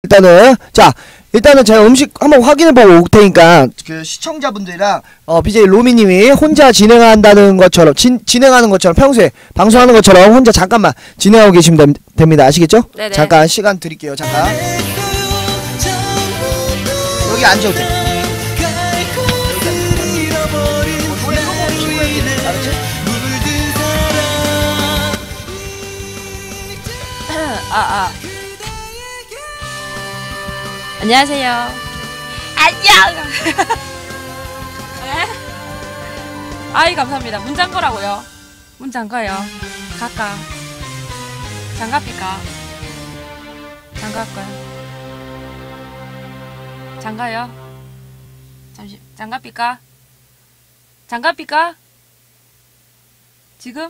일단은 제가 음식 한번 확인해보고 올 테니까 그 시청자분들이랑 BJ 로미님이 혼자 진행한다는 것처럼 진행하는 것처럼 평소에 방송하는 것처럼 혼자 잠깐만 진행하고 계시면 됩니다. 아시겠죠? 네네. 잠깐 시간 드릴게요. 잠깐 여기 앉아도 돼. 안녕하세요. 안녕. 네? 아이 감사합니다. 문 잠그라고요. 문 잠가요. 갈까? 장갑일까? 장갑까요? 장가요? 잠시 장갑일까? 장갑일까? 지금?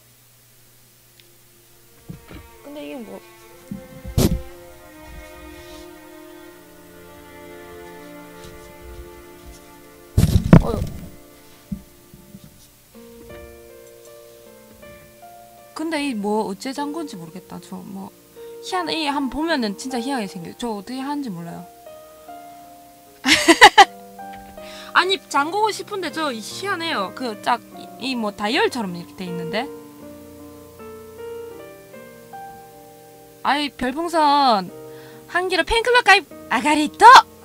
근데 이게 뭐? 근데 이 뭐 어째 잠근지 모르겠다. 저 뭐 희한 이 한번 보면은 진짜 희한하게 생겨. 저 어떻게 하는지 몰라요. 아니 잠그고 싶은데 저 희한해요. 그 짝 이 뭐 다이얼처럼 이렇게 돼 있는데. 아이 별풍선 한기로 팬클럽 가입 아가리또.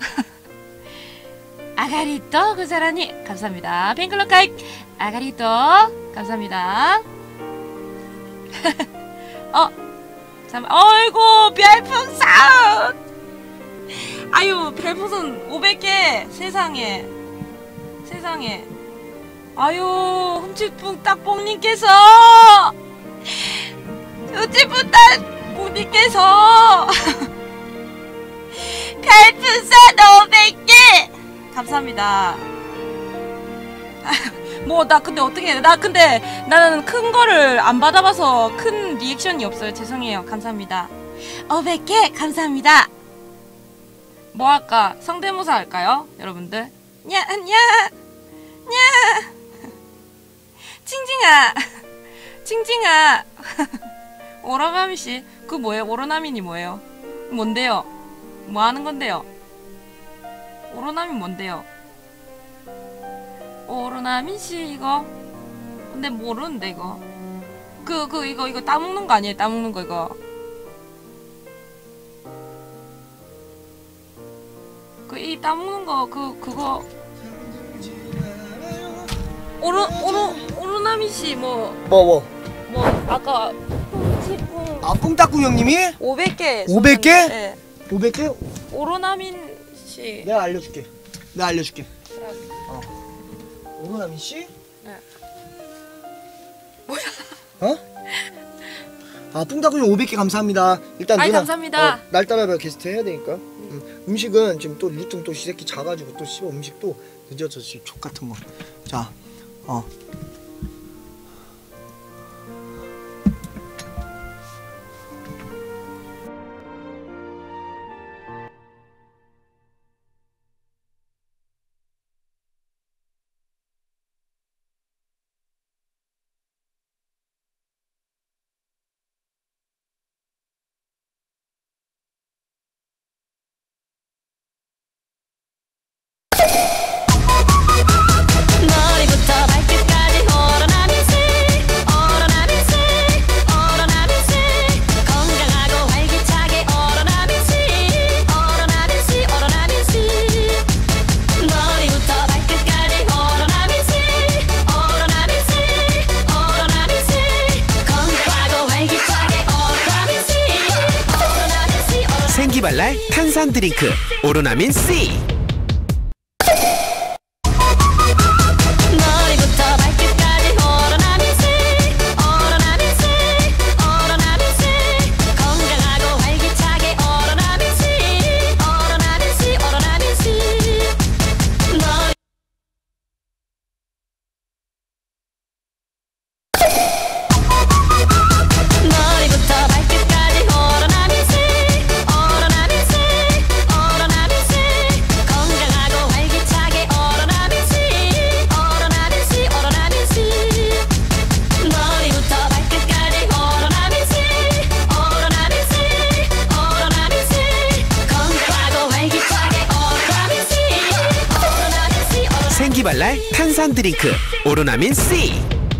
아가리또 그 사람이 감사합니다. 팬클럽 가입 아가리또 감사합니다. 잠 어이구 별풍선 아유 별풍선 500개 세상에 아유 흠칫뿡 딱뽕님께서 흠칫뿡 딱뽕님께서 별풍선 500개 감사합니다. 뭐 나 근데 어떻게 해? 나 근데 나는 큰 거를 안 받아봐서 큰 리액션이 없어요. 죄송해요. 감사합니다. 500개 감사합니다. 뭐 할까? 성대모사 할까요? 여러분들? 냐 칭칭아 오로나미씨 그 뭐예요? 오로나미니 뭐예요? 뭔데요? 뭐 하는 건데요? 오로나미 뭔데요? 오로나미씨 이거 근데 모르는데 이거 이거 따먹는 거 아니에요? 따먹는 거 이거 이 따먹는 거 그거 오로나미씨 뭐 아까 뿡따꿍 형님이 500개 500개? 네. 500개? 오로나민씨 내가 알려줄게. 오로나민 씨? 네. 뭐야? 뿡따꿍 형 500개 감사합니다. 일단 아이 누나 감사합니다. 날 따라서 게스트 해야 되니까. 음식은 지금 또 루퉁 또 시새끼 자가지고 또 씹어 음식도 늦어서 지금 족 같은 거. 자, 생기발랄 탄산 드링크 오로나민 C. 건강하고 활기차게 생기발랄 탄산 드링크 오로나민 C.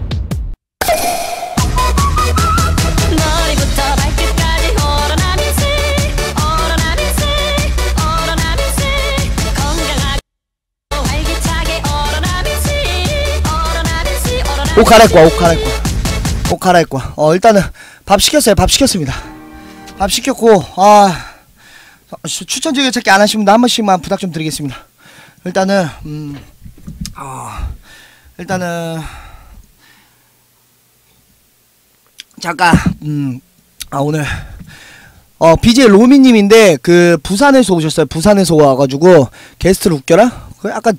머리부터 발끝까지 오로나민 C, 오로나민 C, 오로나민 C. 건강하고 활기차게 오로나민 C, 오로나민 C, 오로나민 C. 옷 갈아입고 와, 옷 갈아입고 와. 옷 갈아입고 와. 일단은 밥 시켰어요. 밥 시켰습니다. 밥 시켰고 추천 즐겨 찾기 안 하시면 한 번씩만 부탁 좀 드리겠습니다. 일단은 잠깐 오늘 BJ 로미님인데 그 부산에서 오셨어요. 부산에서 와가지고 게스트를 웃겨라. 그 약간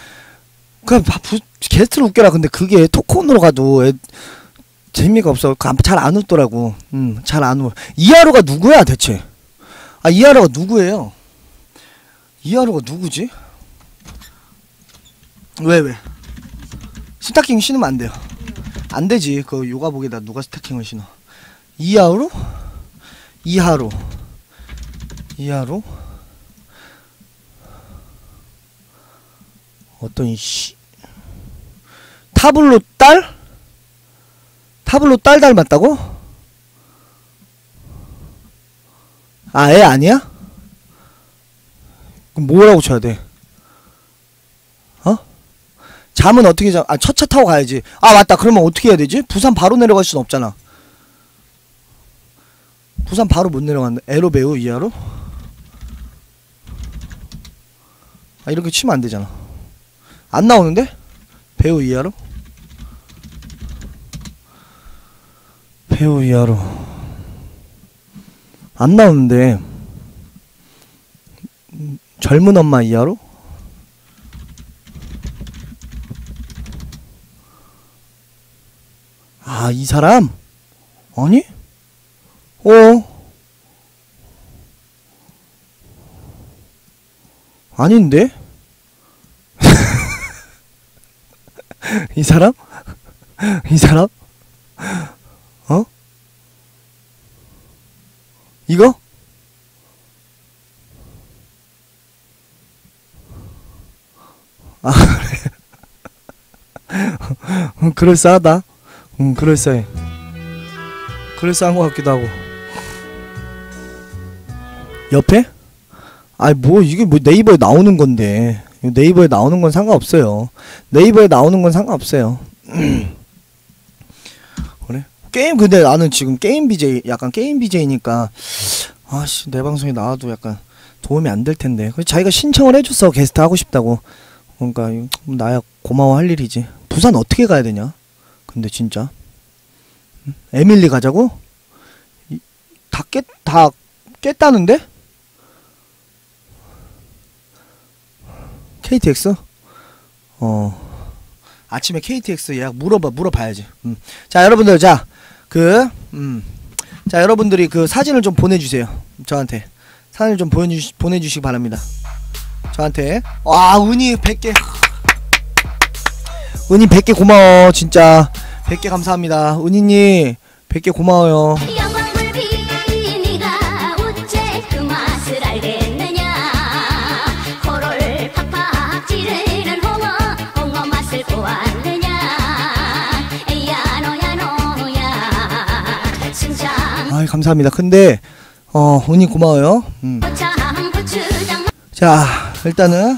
게스트를 웃겨라. 근데 그게 토크온으로 가도 재미가 없어. 잘 안 웃더라고. 잘 안 웃어. 이하로가 누구야 대체? 이하로가 누구예요? 이하로가 누구지? 왜? 스타킹 신으면 안 돼요. 안 되지. 그 요가복에다 누가 스타킹을 신어? 이하로? 이하로? 어떤 타블로 딸? 타블로 딸 닮았다고? 애 아니야? 그럼 뭐라고 쳐야 돼? 잠은 어떻게 자? 첫 차 타고 가야지. 맞다. 그러면 어떻게 해야 되지? 부산 바로 내려갈 순 없잖아. 부산 바로 못 내려간다. 에로 배우 이하로? 이렇게 치면 안 되잖아. 안 나오는데? 배우 이하로? 배우 이하로 안 나오는데. 젊은 엄마 이하로? 이 사람? 아니? 아닌데? 이 사람? 이거? 그래. 그럴싸하다. 그럴싸해. 그럴싸한 것 같기도 하고. 옆에? 이게 네이버에 나오는 건데. 네이버에 나오는 건 상관없어요. 네이버에 나오는 건 상관없어요. 그래? 근데 나는 지금 게임 BJ니까 내 방송에 나와도 약간 도움이 안 될 텐데. 자기가 신청을 해줬어. 게스트 하고 싶다고. 그러니까 나야 고마워할 일이지. 부산 어떻게 가야 되냐? 근데 진짜 에밀리 가자고? 다 깼다는데? KTX? 아침에 KTX 예약 물어봐야지. 자, 여러분들, 자, 여러분들이 그 사진을 좀 보내주세요. 저한테. 사진을 좀 보내주시기 바랍니다. 저한테. 은희 100개. 은희 100개 고마워. 진짜. 100개 감사합니다. 은희님, 100개 고마워요. 감사합니다. 근데 은희 고마워요. 자, 일단은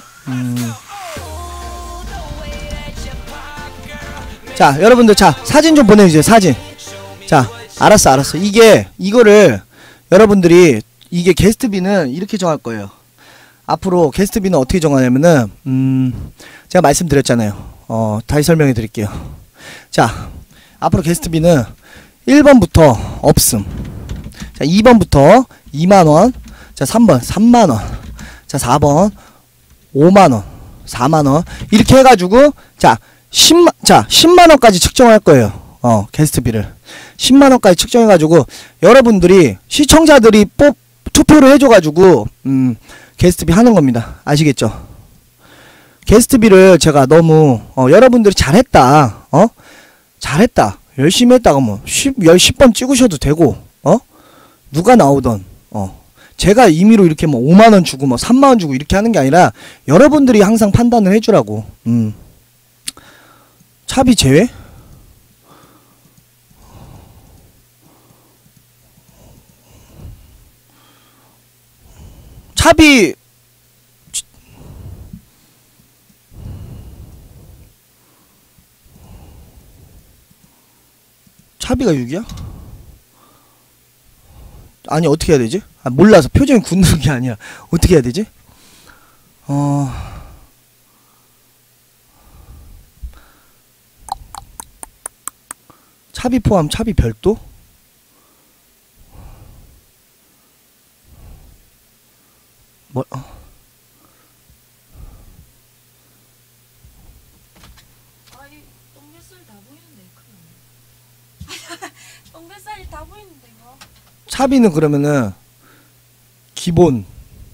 자, 여러분들, 자, 사진 좀 보내주세요. 사진. 자, 알았어. 이거를 여러분들이, 이게 게스트비는 이렇게 정할 거예요. 앞으로 게스트비는 어떻게 정하냐면은 제가 말씀드렸잖아요. 다시 설명해 드릴게요. 자, 앞으로 게스트비는 1번부터 없음. 자, 2번부터 2만원. 자, 3번 3만원. 자, 4번 5만원. 4만원. 이렇게 해가지고, 자, 10만원까지 측정할 거예요. 게스트비를. 10만원까지 측정해가지고, 여러분들이, 시청자들이 투표를 해줘가지고, 게스트비 하는 겁니다. 아시겠죠? 게스트비를 제가 너무, 여러분들이 잘했다. 잘했다. 열심히 했다가 10번 찍으셔도 되고, 누가 나오던, 제가 임의로 이렇게 5만원 주고 3만원 주고 이렇게 하는 게 아니라, 여러분들이 항상 판단을 해주라고. 차비 제외? 차비 차비가 6이야? 아니 어떻게 해야 되지? 아 몰라서 표정이 굳는 게 아니야. 어떻게 해야 되지? 차비 포함 차비 별도? 뭐 아이 똥뱃살 다 보이는데 큰일 똥뱃살이 다 보이는데 이거. 차비는 그러면은 기본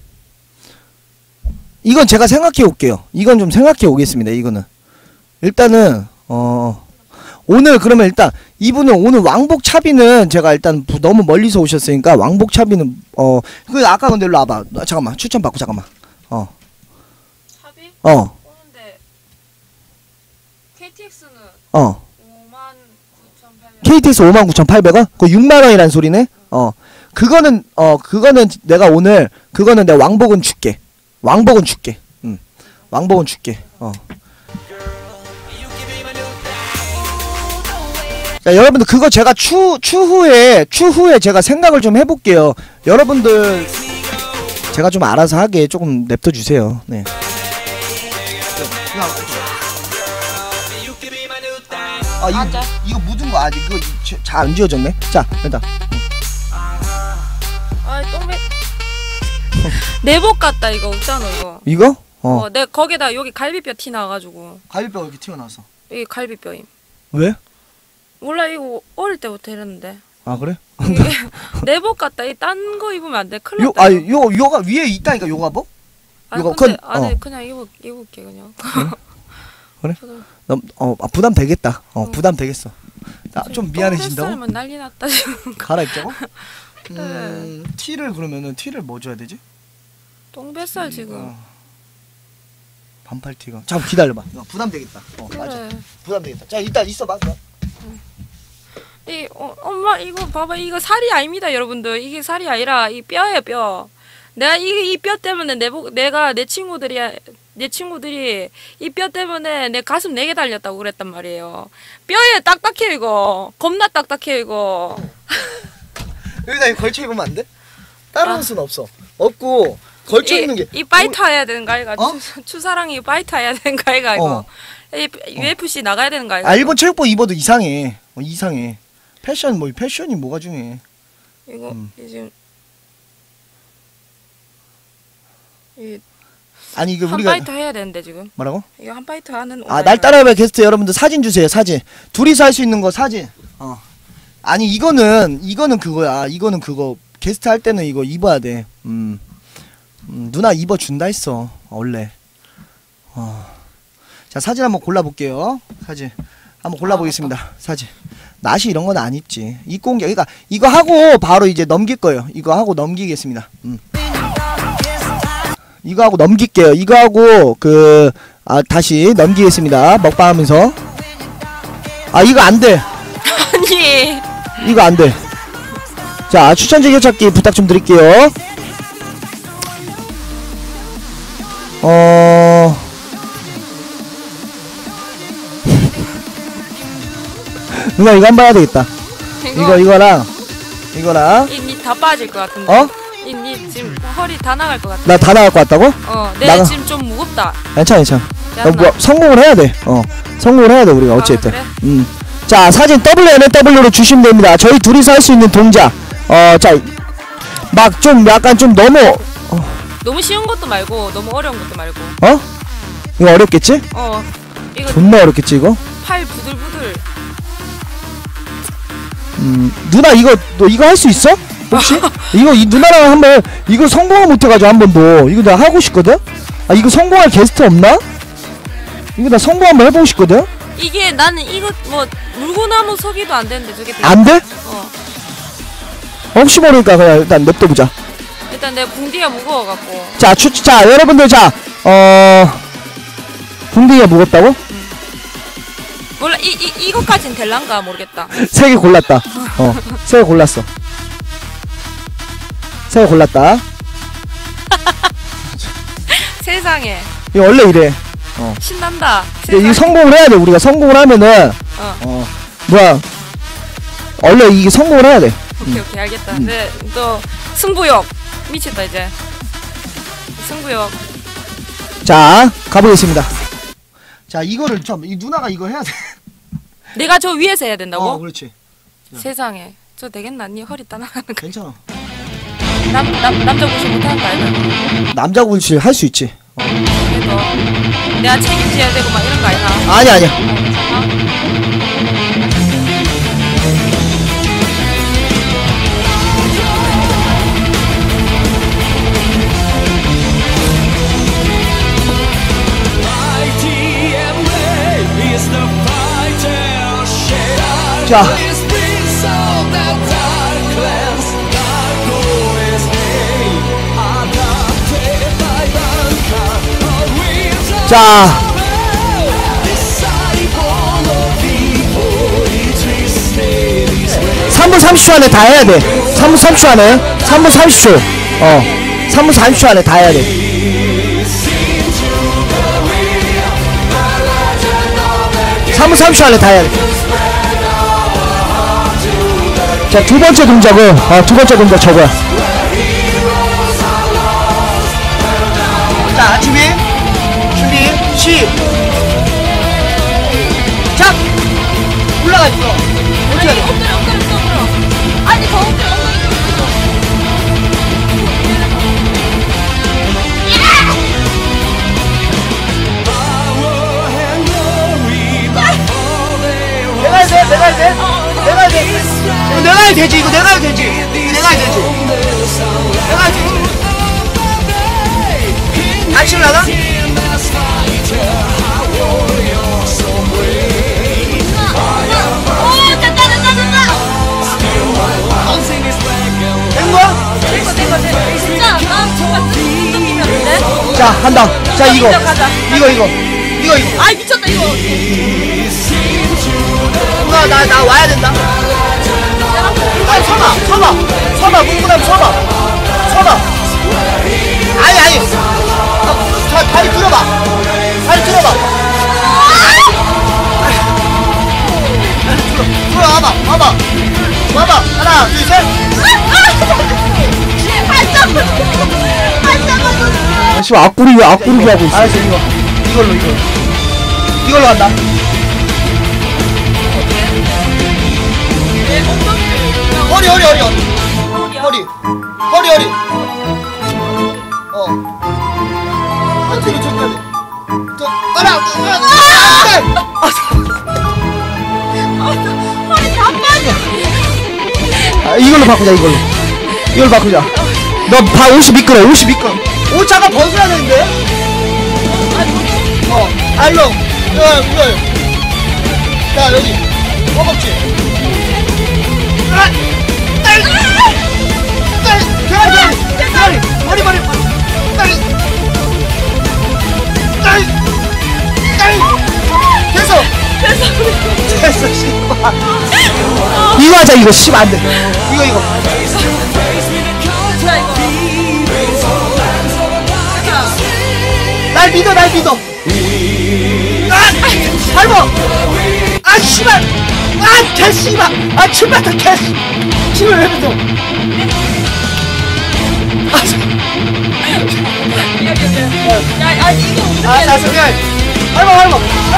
이건 제가 생각해 올게요. 이건 좀 생각해 오겠습니다. 이거는 일단은 오늘 그러면 일단 이분은 오늘 왕복 차비는 제가 일단 너무 멀리서 오셨으니까 왕복 차비는 그 아까 근데 일로 와봐. 잠깐만 추천 받고 잠깐만. 차비? 오는데 KTX는 59,800원. KTX 59,800원? 그거 6만원이란 소리네? 그거는 내가 오늘 그거는 내가 왕복은 줄게. 왕복은 줄게. 왕복은 줄게. 자, 여러분들 그거 제가 추후에 제가 생각을 좀 해볼게요. 여러분들 제가 좀 알아서 하게 조금 냅둬 주세요. 네. 이거 묻은 거 아직 이거 잘 안 지워졌네. 자, 일단 아이 똥배. 내복 같다 이거 없잖아 이거. 이거? 내 거기다 여기 갈비뼈 티 나가지고. 갈비뼈가 이렇게 튀어나왔어. 이게 갈비뼈임. 왜? 몰라 이거 어릴 때부터 이랬는데. 아 그래? 이게 내복 같다. 이 딴 거 입으면 안 돼. 큰일 났다. 요가 위에 있다니까 요가복? 아니 요거 근데 안에 그냥 입을게 그냥. 그래? 부담 되겠다. 부담 되겠어. 좀 미안해진다고? 똥뱃살만 난리 났다 지금. 갈아입자고? 티를 그러면은 티를 뭐 줘야 되지? 똥뱃살 지금. 반팔 티가. 잠깐 기다려봐. 부담 되겠다. 그래. 맞아. 부담 되겠다. 자 일단 있어봐. 엄마 이거 봐봐 이거 살이 아닙니다 여러분들. 이게 살이 아니라 이 뼈예요 뼈. 내가 이 뼈 때문에 내가 내 친구들이 이 뼈 때문에 내 가슴 4개 달렸다고 그랬단 말이에요. 뼈에 딱딱해 이거. 겁나 딱딱해 이거. 여기다 이거 걸쳐 입으면 안 돼? 따라올 수는 없어. 없고 걸쳐 입는 게. 이 파이터 해야 되는 거 아이가? 추사랑이 파이터 해야 되는 거 아이가 이거? UFC 나가야 되는 거 아이가? 일본 체육복 입어도 이상해. 이상해. 패션이 뭐가 중요해? 이거 지금 아니 이거 한 우리가 파이터 해야 되는데 지금. 뭐라고? 이거 한 파이터 하는. 날 따라와봐 게스트 여러분들 사진 주세요. 사진. 둘이서 할 수 있는 거 사진. 아니 이거는 그거야. 이거는 그거 게스트 할 때는 이거 입어야 돼. 누나 입어 준다 했어 원래. 자 사진 한번 골라볼게요. 사진 한번 골라보겠습니다. 사진. 낫이 이런 건 안 입지. 입고 온 게 그러니까 이거 하고 바로 이제 넘길 거예요. 이거 하고 넘기겠습니다. 이거 하고 넘길게요. 이거 하고 다시 넘기겠습니다. 먹방하면서. 이거 안 돼. 아니. 이거 안 돼. 자 추천 즐겨찾기 부탁 좀 드릴게요. 누나 이거 한번 해야 되겠다. 이거랑 이 다 빠질 것 같은데. 이 지금 허리 다 나갈 것 같아. 나 다 나갈 것 같다고? 내 지금 좀 무겁다. 괜찮아. 성공을 해야 돼. 성공을 해야 돼 우리가 어찌됐든. 그래? 자 사진 WNW로 주시면 됩니다. 저희 둘이서 할 수 있는 동작. 자 막 좀 약간 좀 너무 쉬운 것도 말고 너무 어려운 것도 말고. 이거 어렵겠지? 이거 존나 어렵겠지 이거? 팔 부들부들. 누나 너 이거 할 수 있어? 혹시? 이거 누나랑 한번 이거 성공을 못해가지고 한 번도 이거 나 하고 싶거든? 이거 성공할 게스트 없나? 이거 나 성공 한번 해보고 싶거든? 이게 나는 이거 뭐 물구나무 서기도 안 되는데 저게 안 돼? 혹시 모르니까 그냥 일단 냅둬보자. 일단 내 궁디가 무거워갖고. 자 여러분들 자 궁디가 무겁다고? 몰라 이거까진 될란가 모르겠다. 3개 골랐다. 3개 골랐어. 3개 골랐다. 세상에 이거 원래 이래. 신난다. 근데 이거 성공을 해야 돼. 우리가 성공을 하면은 뭐야? 원래 이게 성공을 해야 돼. 오케이 알겠다. 근데 또 승부욕 미쳤다 이제. 승부욕. 자 가보겠습니다. 자 이거를 이 누나가 이걸 해야 돼. 내가 저 위에서 해야 된다고? 그렇지. 세상에 저 되겠나? 니 허리 따라가는 거. 괜찮아. 남자 구실 못하는 거 알죠? 남자 굴실 할 수 있지. 그래도 내가 책임져야 되고 막 이런 거 아니야? 아니야. 자. 자. 3분 30초 안에 다 해야 돼. 3분 30초 안에. 3분 30초. 3분 30초 안에 다 해야 돼. (3분 30초) 안에 다 해야 돼. 자, 두 번째 동작은 두 번째 동작 저거야. 자, 준비 시작. 올라가 있어. 어떻게 해야 돼? 엎드려. 아니 더 엎드려. 내가 해야 돼. 내가 해야 되지. 이거 내가 해야 되지. 같이 올라가? 된 거야? 진짜 자, 한다. 자, 이거. 아이 미쳤다 이거. 누나, 나 와야 된다. 아니, 서봐. 문구남 서봐. 아니. 자, 다리 들어봐. 들어와봐. 하나, 둘, 셋. 지금 앞구르기 하고 있어. 알았어, 이걸로 한다. 허리. 뒤로 쳤다 돼. 허리 다 빠져. 이걸로 바꾸자. 너 옷이 미끄러. 옷 잠깐 벗어야 되는데. 알롱. 이거. 자, 여기. 허벅지. 대가리. 머리. 됐어, 씨발. 이거 하자, 이거. 씨발, 안 돼. 이거. 날 믿어. 밟어. 씨발. 개씨발. 침뱉어, 개. 침을 왜 뱉어? 야 이거 어떻게? 자, 밟어.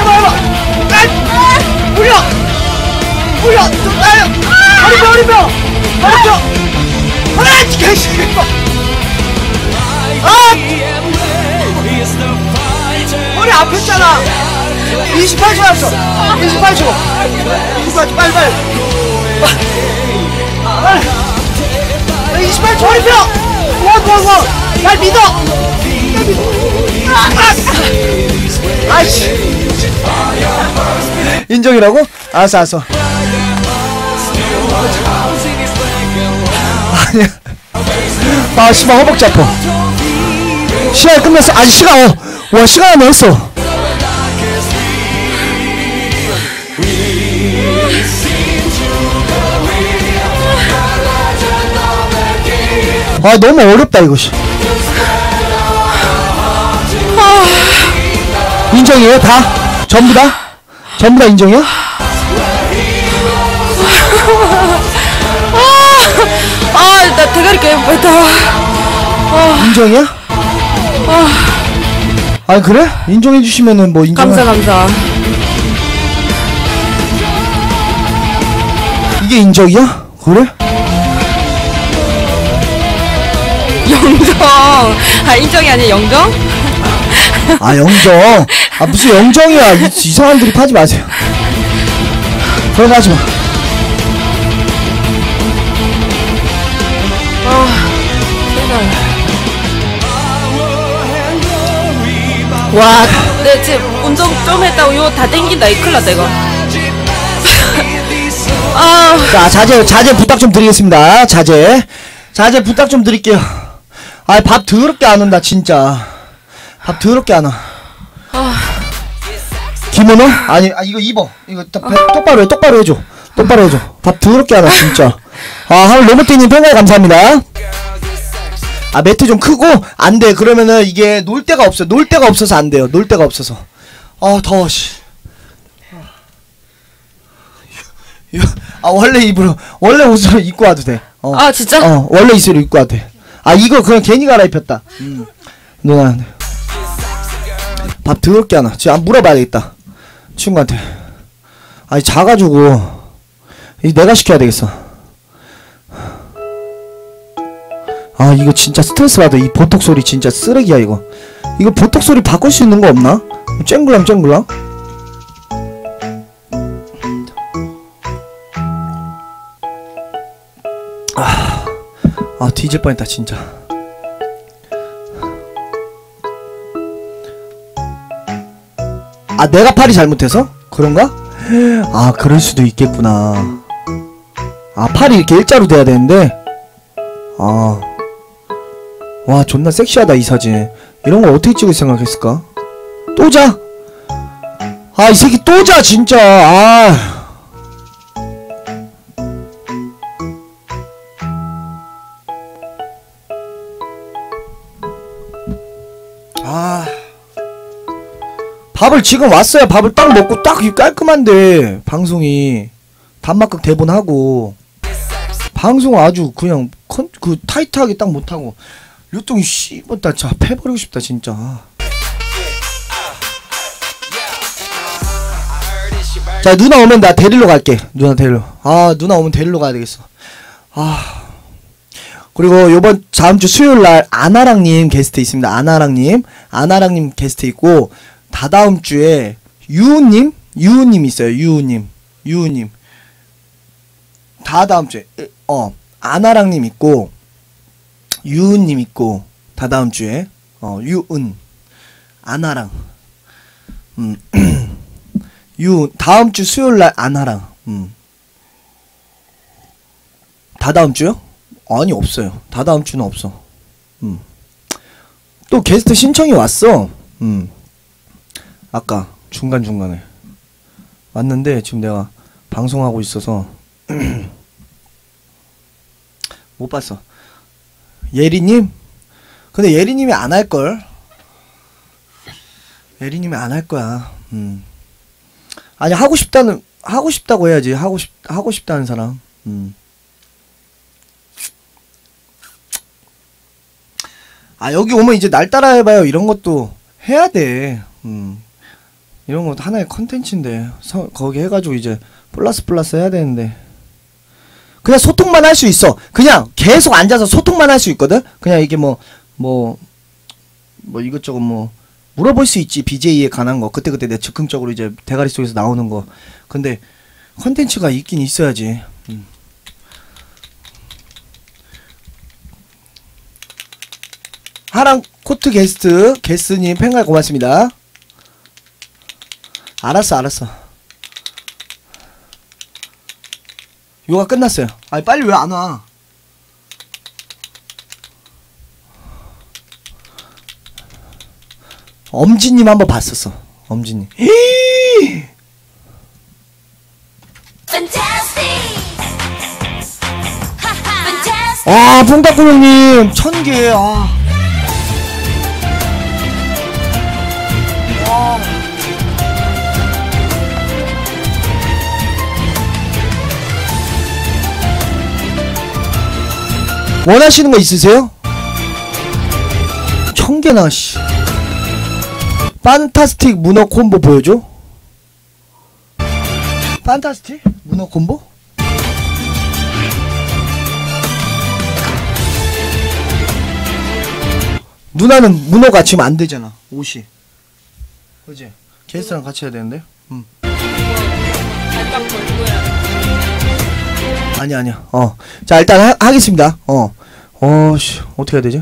물려. 좀 나요. 허리뼈. 개씨발. 허리 아팠잖아. 28초 왔어. 28초. 빨리. 28초 허리뼈. 원. 날 믿어. 아이씨. 인정이라고? 알았어. 아니야. 씨발 허벅지 아파. 시간 끝났어. 아니 시간 시간 안 했어. 아 너무 어렵다 이거. 인정이에요 다? 전부 다? 전부 다 인정이야? 나 대가리 깨겠다. 인정이야? 아니 그래? 인정해주시면은 뭐 인정. 감사. 이게 인정이야? 그래? 영정. 인정이 아니야 영정? 아 영정. 아 무슨 영정이야. 이상한 드립 하지 마세요. 그런 거 하지 마. 와, 내 지금 운동 좀 했다고 이거 다 땡긴다. 이 큰일 났다 이거. 자 자제 부탁 좀 드리겠습니다. 자제 부탁 좀 드릴게요. 아 밥 더럽게 안 온다 진짜. 밥 더럽게 안 와. 김은호? 아니 이거 입어. 이거 똑바로 해줘. 밥 더럽게 안 와 진짜. 하늘 로모티님 평가에 감사합니다. 매트 좀 크고 안 돼. 그러면은 이게 놀 데가 없어서 안 돼요. 놀 데가 없어서. 더워 씨. 원래 옷을 입고 와도 돼. 진짜? 원래 옷을 입고 와도 돼. 이거 그냥 괜히 갈아입혔다. 누나 밥 더럽게 하나. 지금 물어봐야 되겠다 친구한테. 자가지고 내가 시켜야 되겠어. 이거 진짜 스트레스 받아. 이 보톡 소리 진짜 쓰레기야 이거. 이거 보톡 소리 바꿀 수 있는 거 없나? 쨍글랑 뒤질 뻔했다 진짜. 내가 팔이 잘못해서? 그런가? 그럴 수도 있겠구나. 팔이 이렇게 일자로 돼야 되는데. 와 존나 섹시하다 이 사진. 이런 거 어떻게 찍을 생각했을까? 또 자? 이 새끼 또 자 진짜. 밥을 지금 왔어야 밥을 딱 먹고 딱 깔끔한데 방송이 단막극 대본하고 방송 아주 그냥 그 타이트하게 딱 못하고 요통이 씨발 나 진짜 패버리고 싶다 진짜. 자 누나 오면 나 데리러 갈게. 누나 오면 데리러 가야 되겠어. 그리고 요번 다음주 수요일날 아나랑님 게스트 있습니다. 아나랑님 게스트 있고 다다음주에 유우님 있어요. 유우님 다다음주에 아나랑님 있고 유은님 있고 다다음주에 유은 아나랑 다음주 수요일날 아나랑 다다음주요? 아니 없어요. 다다음주는 없어. 또 게스트 신청이 왔어. 아까 중간중간에 왔는데 지금 내가 방송하고 있어서 못 봤어. 예리님? 근데 예리님이 안 할걸? 예리님이 안 할 거야. 아니 하고 싶다고 해야지. 하고 싶다는 사람. 여기 오면 이제 날 따라 해봐요. 이런 것도 해야 돼. 이런 것도 하나의 컨텐츠인데 거기 해가지고 이제 플러스 해야 되는데 그냥 소통만 할 수 있어. 그냥 계속 앉아서 소통만 할 수 있거든. 그냥 이게 뭐 이것저것 물어볼 수 있지. BJ에 관한 거 그때 내 즉흥적으로 이제 대가리 속에서 나오는 거. 근데 컨텐츠가 있긴 있어야지. 하랑 코트 게스트님 팬가 고맙습니다. 알았어. 요가 끝났어요. 빨리 왜 안 와? 엄지님 한번 봤었어. 엄지님. 아, 뽕따꾸 형님 1000개. 아. 와. 원하시는 거 있으세요? 1000개나 씨. 판타스틱 문어 콤보 보여줘? 판타스틱 문어 콤보? 누나는 문어가 지금 안 되잖아. 옷이. 그지? 게스트랑 같이 해야 되는데? 살짝 걸고야. 아니야. 자, 일단 하겠습니다. 씨. 어떻게 해야 되지?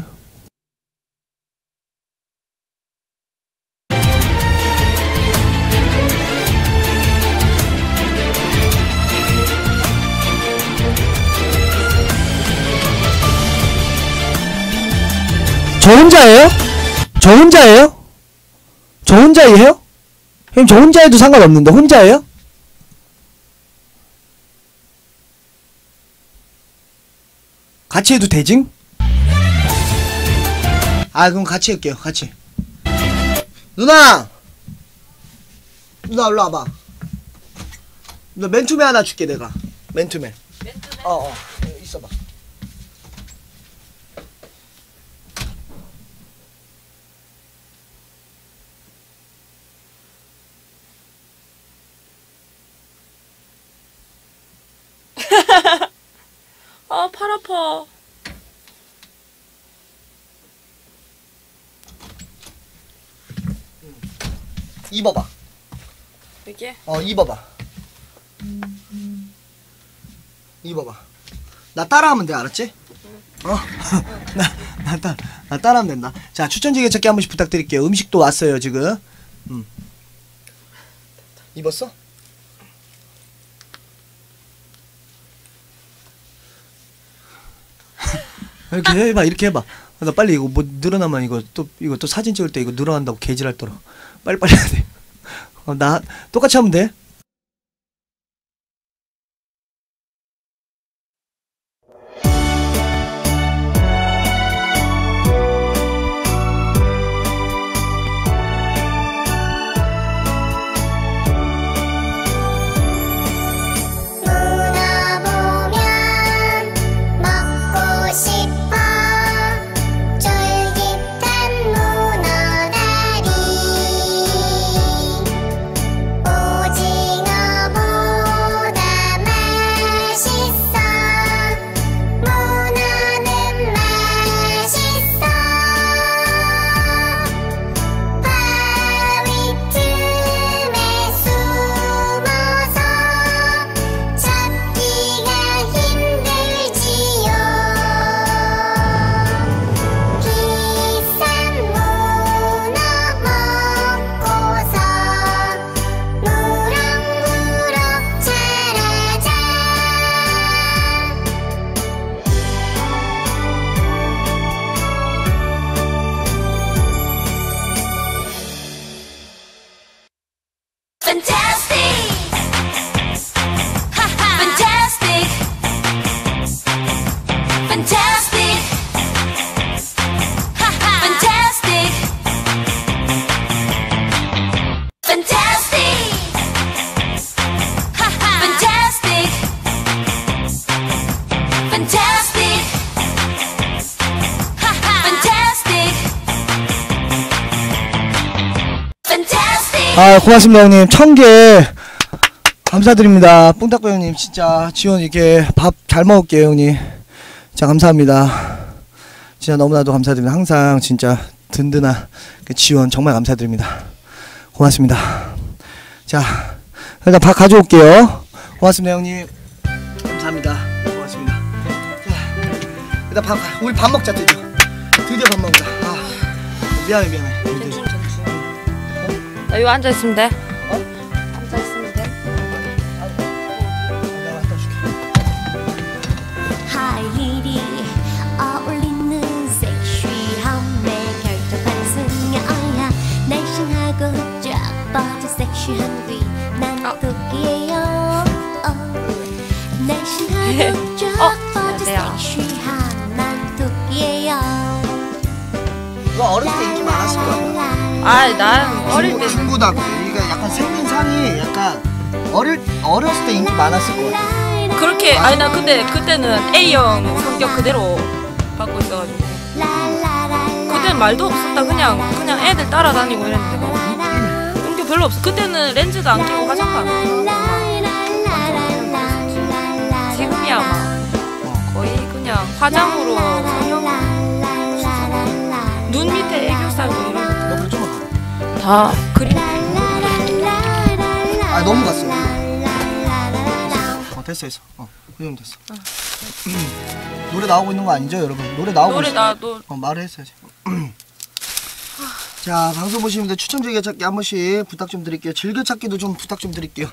저 혼자예요? 저 혼자예요? 저 혼자예요? 형님 저 혼자 해도 상관없는데 혼자예요? 같이 해도 되징? 아 그럼 같이 할게요. 같이. 누나 일로 와봐. 너 맨투맨 하나 줄게 내가. 맨투맨. 있어봐. 아, 팔 아파. 입어봐. 이게? 입어봐. 입어봐. 나 따라하면 돼, 알았지? 나 따라하면 된다. 자, 추천지게 찾기 한 번씩 부탁드릴게요. 음식도 왔어요, 지금. 입었어? 이렇게 해봐. 나 빨리 이거 뭐 늘어나면 이거 또 사진 찍을 때 이거 늘어난다고 개질할 더러. 빨리 해야 돼. 나 똑같이 하면 돼. 아 고맙습니다 형님. 1000개 감사드립니다. 뽕따꾸 형님 진짜 지원 이렇게 밥 잘 먹을게요 형님. 진짜 감사합니다. 진짜 너무나도 감사드립니다. 항상 진짜 든든한 지원 정말 감사드립니다. 고맙습니다. 자 일단 밥 가져올게요. 고맙습니다 형님. 감사합니다. 고맙습니다. 자 일단 우리 밥 먹자. 드디어 밥 먹자. 미안해. 나 여기 앉아있으면 돼. 앉아있으면 돼. 내가 갖다 줄게. 하이힐이 어울리는 섹시함에 결정한 승려야 날씬하고 쫙 뻗은 섹시한 위난 토끼예요. 날씬하고 쫙 뻗은 섹시한 어렸을 때 인기 많았을 거야. 아, 난 어릴 때 중고등학교. 그러니까 약간 생긴상이 약간 어렸을 때 인기 많았을 것 같아. 그렇게 아니 나 근데 그때는 A형 성격 그대로 받고 있어가지고 그때는 말도 없었다. 그냥 애들 따라다니고 이랬는데 뭐 인기 별로 없어. 그때는 렌즈도 안 끼고 화장도 안 하고 지금이야 막 거의 그냥 화장으로 성형 눈 밑에 애교살도 이런 너 그래 좀만 다 그림. 아 너무 갔어. 됐어. 그 정도 됐어. 노래 나오고 있는 거 아니죠, 여러분? 노래 나오고 노래 있어. 나도 말을 했어야지. 자, 방송 보시는 분들 추천 즐겨찾기 한 번씩 부탁 좀 드릴게요. 즐겨찾기도 좀 부탁 좀 드릴게요.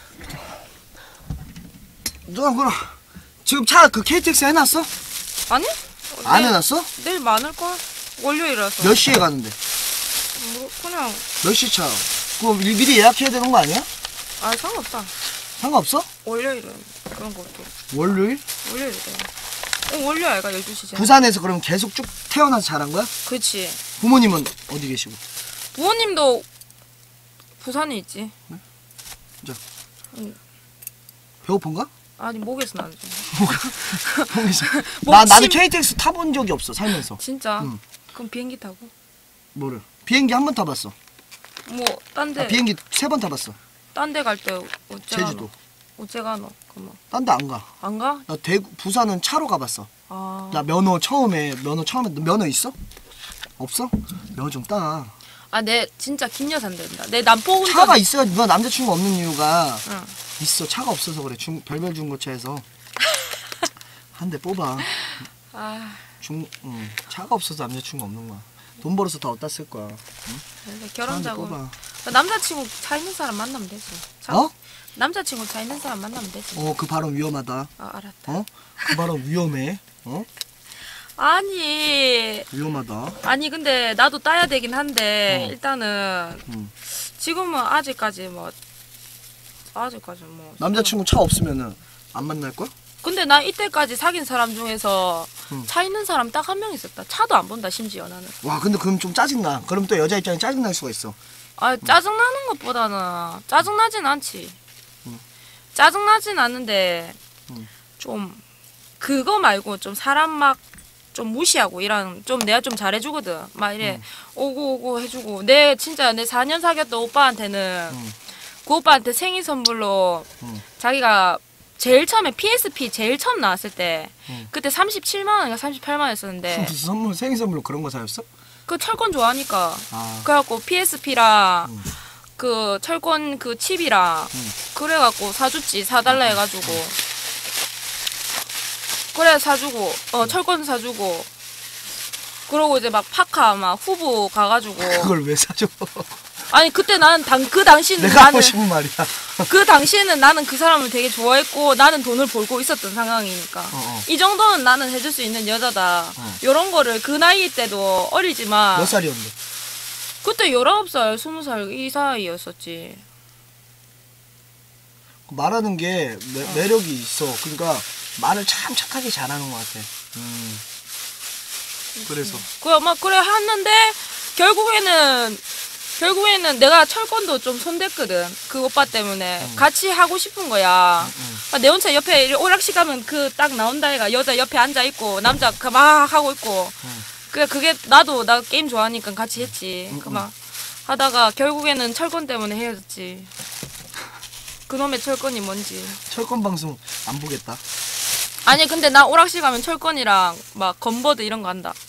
누가 그럼 지금 차 그 KTX 해놨어? 아니? 안 해놨어? 내일 많을걸? 월요일이라서 몇 시에 가는데? 뭐 그냥 몇 시 차? 그거 미리 예약해야 되는 거 아니야? 아 상관없다. 상관없어? 월요일은 그런 것도 월요일? 월요일이래. 월요일 아이가 12시잖아. 부산에서 그럼 계속 쭉 태어나서 자란 거야? 그치. 부모님은 어디 계시고? 부모님도 부산에 있지. 진짜? 응. 배고픈가? 아니 목에서 나지. 목에서. 목 나는 침- KTX 타본 적이 없어 살면서. 진짜? 응. 그럼 비행기 타고? 뭐를? 비행기 한 번 타봤어. 뭐 딴데 비행기 3번 타봤어. 딴 데 갈 때 어째 가노? 제주도. 어째 가노? 그러면 딴 데 안 가. 안 가? 나 대구 부산은 차로 가봤어. 아. 나 면허 처음에 너 면허 있어? 없어? 면허 좀 따. 아, 내 진짜 긴 여산 된다. 내 남포 운전. 차가 있어야지. 누나 남자친구 없는 이유가 응. 있어. 차가 없어서 그래. 별별 중고차에서 한 대 뽑아. 아, 차가 없어서 남자친구 없는 거야. 돈 벌어서 다 어디다 쓸 거야. 근데 결혼 한 대 자고 뽑아. 남자친구 차 있는 사람 만나면 되지. 어? 남자친구 차 있는 사람 만나면 되지. 그 발언 위험하다. 아, 알았다. 어? 그 발언 위험해. 아니 위험하다. 근데 나도 따야 되긴 한데 일단은 음. 지금은 아직까지 뭐 남자친구 차 없으면은 안 만날 거야? 근데 나 이때까지 사귄 사람 중에서 차 있는 사람 딱 한 명 있었다. 차도 안 본다 심지어 나는. 와, 근데 그럼 좀 짜증나. 그럼 또 여자 입장에 짜증날 수가 있어. 아, 짜증나는 것보다는 짜증나진 않지. 짜증나진 않는데 좀 그거 말고 좀 사람 막 좀 무시하고 이런 좀 내가 좀 잘해주거든. 막 이래 오고 해주고 내 4년 사귀었던 오빠한테는 그 오빠한테 생일 선물로 자기가 제일 처음에 PSP 제일 처음 나왔을 때 그때 37만 원인가 38만 원이었었는데 무슨 선물 생일 선물로 그런 거 사줬어? 그 철권 좋아하니까 아. 그래갖고 PSP랑 그 철권 그 칩이랑 그래갖고 사줬지. 사달라 해가지고 그래 사주고 철권 사주고 그러고 이제 막 파카 막 후보 가가지고 그걸 왜 사줘? 아니 그때 난 그 당시는 내가 하고 나는 싶은 말이야. 그 당시에는 나는 그 사람을 되게 좋아했고 나는 돈을 벌고 있었던 상황이니까 이 정도는 나는 해줄 수 있는 여자다. 요런 거를 그 나이 때도 어리지만 몇 살이었는데? 그때 19살 20살 이 사이였었지. 말하는 게 매력이 있어. 그러니까 말을 참 착하게 잘하는 것 같아. 그래서 그래 했는데 결국에는 내가 철권도 좀 손댔거든. 그 오빠 때문에 같이 하고 싶은 거야. 내 혼자 옆에 오락실 가면 그 딱 나온다 애가 여자 옆에 앉아 있고 남자 막 하고 있고. 그게 나 게임 좋아하니까 같이 했지. 그 막 하다가 결국에는 철권 때문에 헤어졌지. 그놈의 철권이 뭔지. 철권 방송 안 보겠다. 아니 근데 나 오락실 가면 철권이랑 막 건버드 이런 거 한다.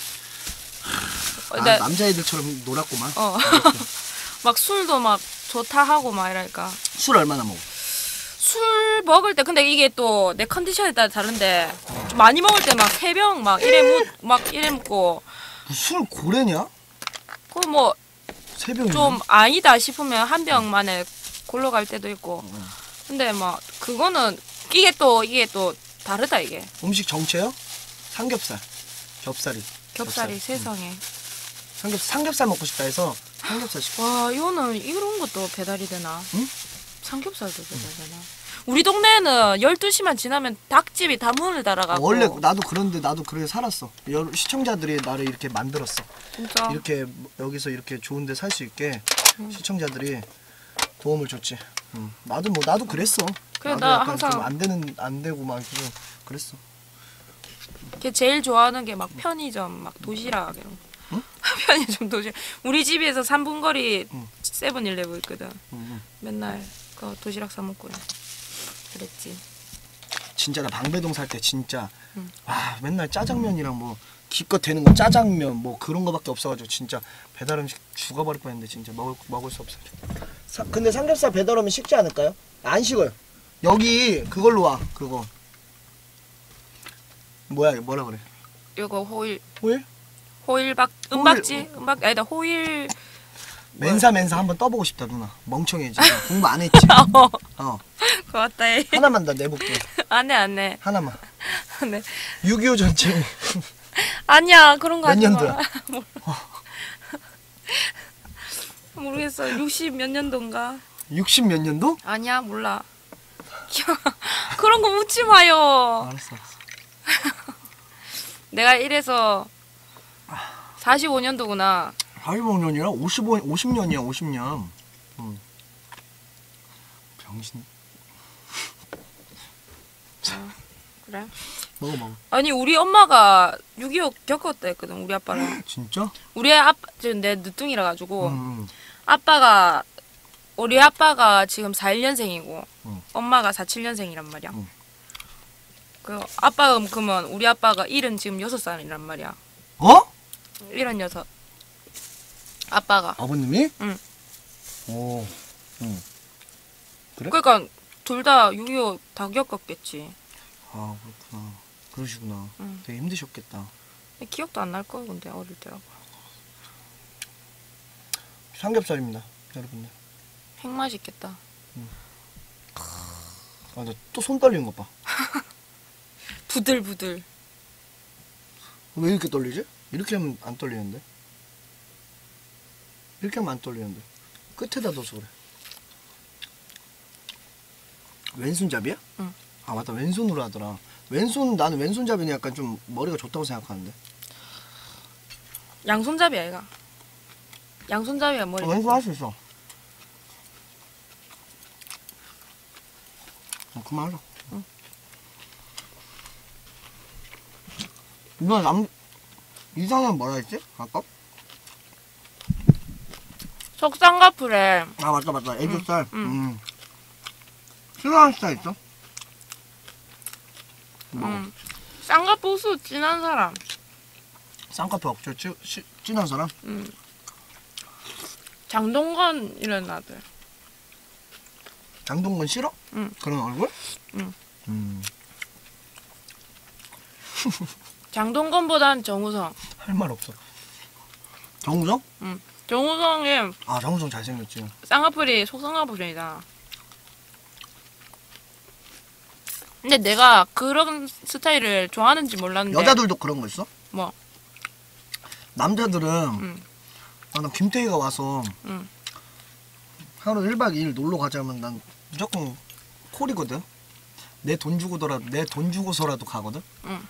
남자애들처럼 놀았구만. 막 술도 막 좋다 하고 막 이러니까. 술 얼마나 먹어? 술 먹을 때 근데 이게 또 내 컨디션에 따라 다른데 좀 많이 먹을 때 막 3병 막 이래 먹고 술 고래냐? 그 뭐 세 병이 좀 아니다 싶으면 한 병 만에 골로 갈 때도 있고. 근데 막 그거는 이게 또 다르다 이게. 음식 정체요? 삼겹살. 겹살이. 세상에. 삼겹살 먹고 싶다 해서 삼겹살 시켜. 와 이거는 이런 것도 배달이 되나? 응? 삼겹살도 배달되나? 우리 동네에는 12시만 지나면 닭집이 다 문을 닫아가고. 원래 나도 그런데 나도 그래 살았어. 시청자들이 나를 이렇게 만들었어. 진짜. 이렇게 여기서 이렇게 좋은데 살 수 있게 시청자들이 도움을 줬지. 나도 그랬어. 그래, 나도 나 약간 항상 좀 안 되고 막 그랬어. 걔 제일 좋아하는 게 막 편의점, 막 도시락 이런 거. 응? 편의점 도시락. 우리 집에서 3분 거리 응. 세븐일레븐 있거든. 응. 맨날 그 도시락 사 먹고 그랬지. 진짜 나 방배동 살 때 진짜 응. 와 맨날 짜장면이랑 뭐 기껏 되는 거 짜장면 뭐 그런 거밖에 없어가지고 진짜 배달 음식 죽어버릴 뻔했는데 진짜 먹을 수 없어요. 근데 삼겹살 배달하면 식지 않을까요? 안 식어요. 여기 그걸로 와 그거 뭐라 그래? 이거 호일 호일? 은박지 아니다 호일. 맨사 한번 떠보고 싶다 누나. 멍청해 지금 공부 안 했지? 그거 같다. 하나만 더 내볼게. 안해. 하나만. 네. 6.25 전쟁 아니야 그런 거 몇 하지 마. 년도야? 모르겠어. 60 몇 년도인가? 60 몇 년도? 아니야 몰라. 그런 거 묻지 마요. 알았어. 내가 이래서 45년도구나. 45년이라 50년이야 50년. 병신. 그래? 먹어. 아니 우리 엄마가 6.25 겪었다 했거든 우리 아빠랑. 진짜? 우리 아빠 지금 내 늦둥이라 가지고 응. 우리 아빠가 지금 41년생이고 응. 엄마가 47년생이란 말이야. 응. 그 아빠가 그러면 우리 아빠가 일은 지금 6살이란 말이야. 어? 76. 아빠가. 아버님이? 응. 오. 응. 그래? 그러니까 둘 다 6.25 다 겪었겠지. 아 그렇구나. 그러시구나. 응. 되게 힘드셨겠다. 기억도 안 날 거야 근데 어릴 때라고. 삼겹살입니다, 여러분들. 핵 맛있겠다. 아, 나 또 손 떨리는 것 봐. 부들부들. 왜 이렇게 떨리지? 이렇게 하면 안 떨리는데? 이렇게 하면 안 떨리는데? 끝에다 둬서 그래. 왼손잡이야? 응. 아 맞다, 왼손으로 하더라. 나는 왼손잡이는 약간 좀 머리가 좋다고 생각하는데. 양손잡이야 얘가. 양손잡이야 머리. 왼손 할 수 있어. 그만하자. 응. 누나 이상한 뭐라 했지? 아까? 속쌍꺼풀에 아 맞다 애교살. 응. 싫어하는 스타일 있어? 쌍꺼풀수 진한 사람. 쌍꺼풀 없죠? 진한 사람? 장동건 이런 아들. 장동건 싫어? 응. 그런 얼굴? 응. 장동건보단 정우성. 할 말 없어. 정우성? 응. 정우성이 아 정우성 잘생겼지. 쌍꺼풀이 속쌍꺼풀이잖아. 근데 내가 그런 스타일을 좋아하는지 몰랐는데. 여자들도 그런 거 있어? 뭐? 남자들은 응. 나 김태희가 와서 응. 하루 1박 2일 놀러 가자면 난 무조건 콜이거든. 내 돈 주고서라도 가거든. 응.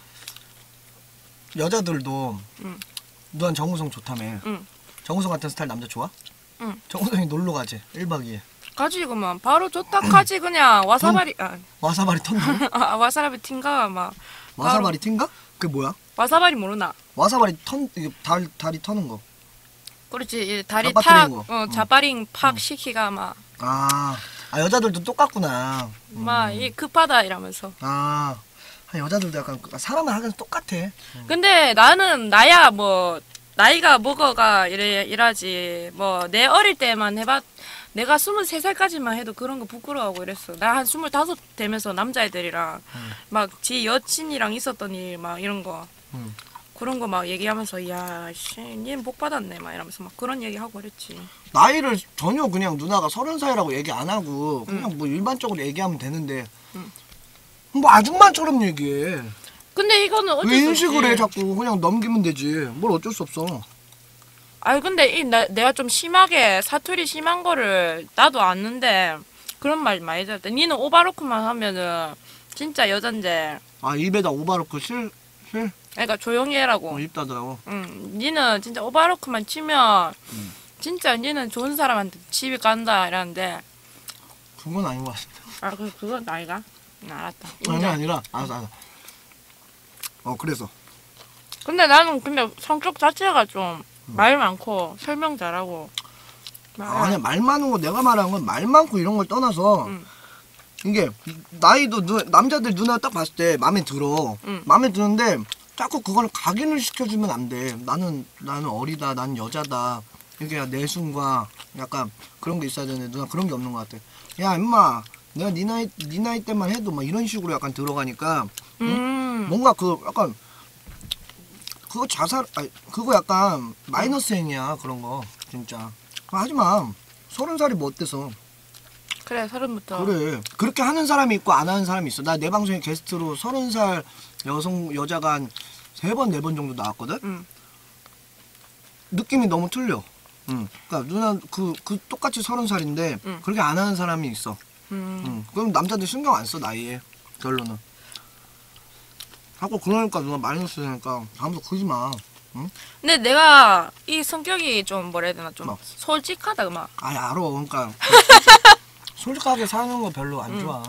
여자들도 응. 넌 정우성 좋다며. 응. 정우성 같은 스타일 남자 좋아? 응. 정우성이 놀러 가지 1박 2일. 가지 그만 바로 좋다 하지 그냥 와사바리 와사바리 턴다. 와사바리 틴가 막 와사바리 틴가? 그게 뭐야? 와사바리 모르나? 와사바리 이게 다리 터는 거. 그렇지 이 다리 자빠뜨리는 거. 자빠링 팍 시키가 막 여자들도 똑같구나. 이 급하다 이러면서. 여자들도 약간 사람은 하긴 똑같아. 근데 나는 나야 뭐 나이가 먹어가 이라지 뭐 내 어릴 때만 해봤. 내가 23살까지만 해도 그런 거 부끄러워하고 이랬어. 나 한 25 되면서 남자애들이랑 막 지 여친이랑 있었던 일 막 이런 거 그런 거 막 얘기하면서 야 씨 니는 복 받았네 막 이러면서 막 그런 얘기하고 그랬지. 나이를 전혀 그냥 누나가 30살이라고 얘기 안 하고 그냥 뭐 일반적으로 얘기하면 되는데 뭐 아줌마처럼 얘기해. 근데 이거는 어쩔 수 왜 없지. 인식을 해 자꾸. 그냥 넘기면 되지. 뭘 어쩔 수 없어. 아니 근데 내가 좀 심하게 사투리 심한 거를 나도 아는데 그런 말 많이 들었다. 니는 오바로크만 하면은 진짜 여잔데. 아 입에다 오바로크 실? 그러니까 조용히 해라고. 입다더라고. 응. 니는 진짜 오바로크만 치면 진짜 니는 좋은 사람한테 집이 간다 이러는데. 그건 아닌 것 같습니다. 아 그건 나이가? 알았다. 아니 아니라 알았어. 그래서. 근데 나는 성격 자체가 좀 말 많고 설명 잘하고. 아니야 말 많은 거 내가 말한 건 말 많고 이런 걸 떠나서 이게 나이도 남자들 누나 딱 봤을 때 마음에 들어. 마음에 드는데 자꾸 그걸 각인을 시켜주면 안 돼. 나는 어리다, 나는 여자다. 이게 내숭과 약간 그런 게 있어야 되는데 누나 그런 게 없는 것 같아. 야 임마 내가 네 나이 때만 해도 막 이런 식으로 약간 들어가니까 뭔가 그 약간 그거 그거 약간 마이너스 행위야 그런 거 진짜. 하지마. 30살이 뭐 어때서. 그래 30부터. 그래 그렇게 하는 사람이 있고 안 하는 사람이 있어. 나 내 방송에 게스트로 30살 여자가 한 3번 4번 정도 나왔거든. 느낌이 너무 틀려. 그러니까 누나 그 똑같이 30살인데 그렇게 안 하는 사람이 있어. 그럼 남자들 신경 안 써 나이에 결론은. 자꾸 그러니까 누나 마이너스 되니까 다음부터 그러지 마. 응? 근데 내가 이 성격이 좀 뭐라 해야 되나 좀 뭐? 솔직하다 그만. 아니 알아. 그러니까 솔직하게 사는 거 별로 안 좋아.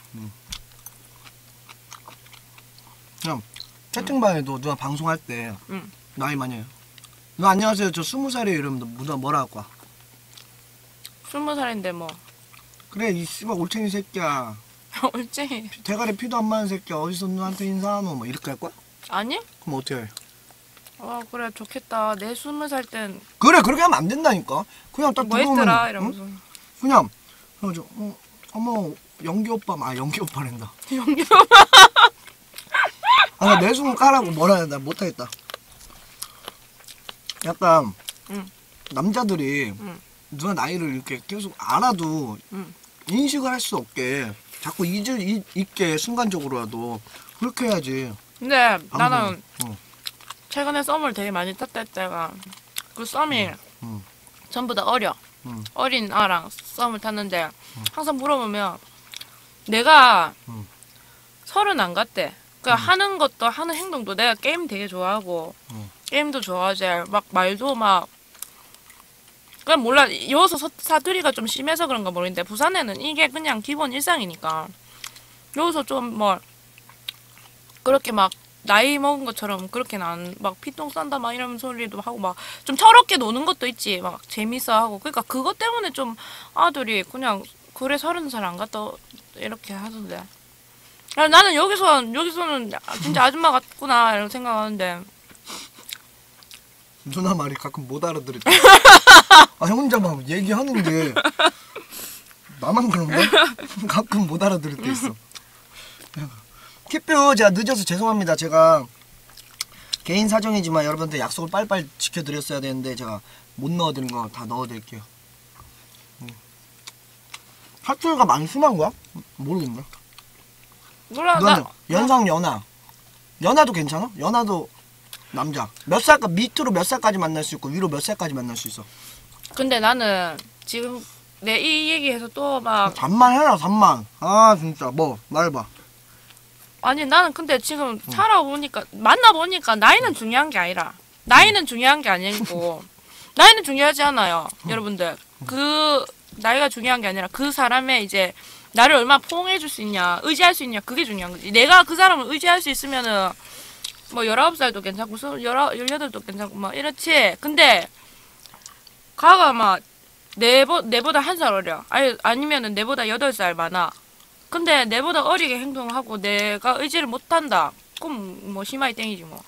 그냥 채팅방에도 누나 방송할 때 나이 많이 해요. 누나 안녕하세요 저 20살이에요 이러면 누나 뭐라 할 거야? 20살인데 뭐. 그래 이 씨발 올챙이 새끼야. 얼쟁이. 대가리 피도 안 마는 새끼야. 어디서 누나한테 인사하노? 뭐 이렇게 할 거야? 아니? 그럼 어떻게 해? 그래 좋겠다. 내 20살 땐 그래 그렇게 하면 안 된다니까. 그냥 딱 뭐 들어오면 했더라 이러면서. 응? 그냥 어머 연기 오빠 연기 오빠랜다. 연기 나 내숭 까라고 뭐라 해야 돼. 못하겠다. 약간 남자들이 누나 나이를 이렇게 계속 알아도 인식을 할 수 없게 자꾸 잊게 순간적으로라도 그렇게 해야지. 근데 방송. 나는 최근에 썸을 되게 많이 탔다 했다가 그 썸이 전부 다 어려. 어린 아랑 썸을 탔는데 항상 물어보면 내가 30 안 갔대. 그러니까 하는 것도 하는 행동도 내가 게임 되게 좋아하고 게임도 좋아하지. 막 말도 막 그냥 몰라. 여기서 사투리가 좀 심해서 그런가 모르겠는데 부산에는 이게 그냥 기본 일상이니까 여기서 좀 뭐 그렇게 막 나이 먹은 것처럼 그렇게는 안 막 피똥 싼다 막 이런 소리도 하고 막 좀 철없게 노는 것도 있지. 막 재밌어 하고. 그러니까 그것 때문에 좀 아들이 그냥 그래 30살 안 갔다 이렇게 하던데. 야, 나는 여기서는 진짜 아줌마 같구나 이런 생각하는데. 누나 말이 가끔 못 알아들을 때. 혼자 막 얘기하는데 나만 그런가? 가끔 못 알아들을 때 있어. kit뷰 제가 늦어서 죄송합니다. 제가 개인 사정이지만 여러분한테 약속을 빨리빨리 지켜드렸어야 되는데 제가 못 넣어드린 거 다 넣어드릴게요. 사투리가 많이 심한 거야? 모르겠네. 몰라 너는 연상 연하도 괜찮아? 연하도 남자 몇 살까 밑으로 몇 살까지 만날 수 있고 위로 몇 살까지 만날 수 있어? 근데 나는 지금 내 이 얘기해서 또 막 잠만 해라 잠만. 진짜 뭐 말해봐. 아니 나는 근데 지금 살아보니까 만나보니까 나이는 중요한 게 아니라 나이는 중요한 게 아니고 나이는 중요하지 않아요 여러분들. 그 나이가 중요한 게 아니라 그 사람의 이제 나를 얼마나 포용해줄 수 있냐 의지할 수 있냐 그게 중요한 거지. 내가 그 사람을 의지할 수 있으면은 뭐 19살도 괜찮고 18도 괜찮고 막 이렇지. 근데 가가 막 내보다 1살 어려. 아니면은 내보다 8살 많아. 근데 내보다 어리게 행동하고 내가 의지를 못한다. 그럼 뭐 심하게 땡이지 뭐.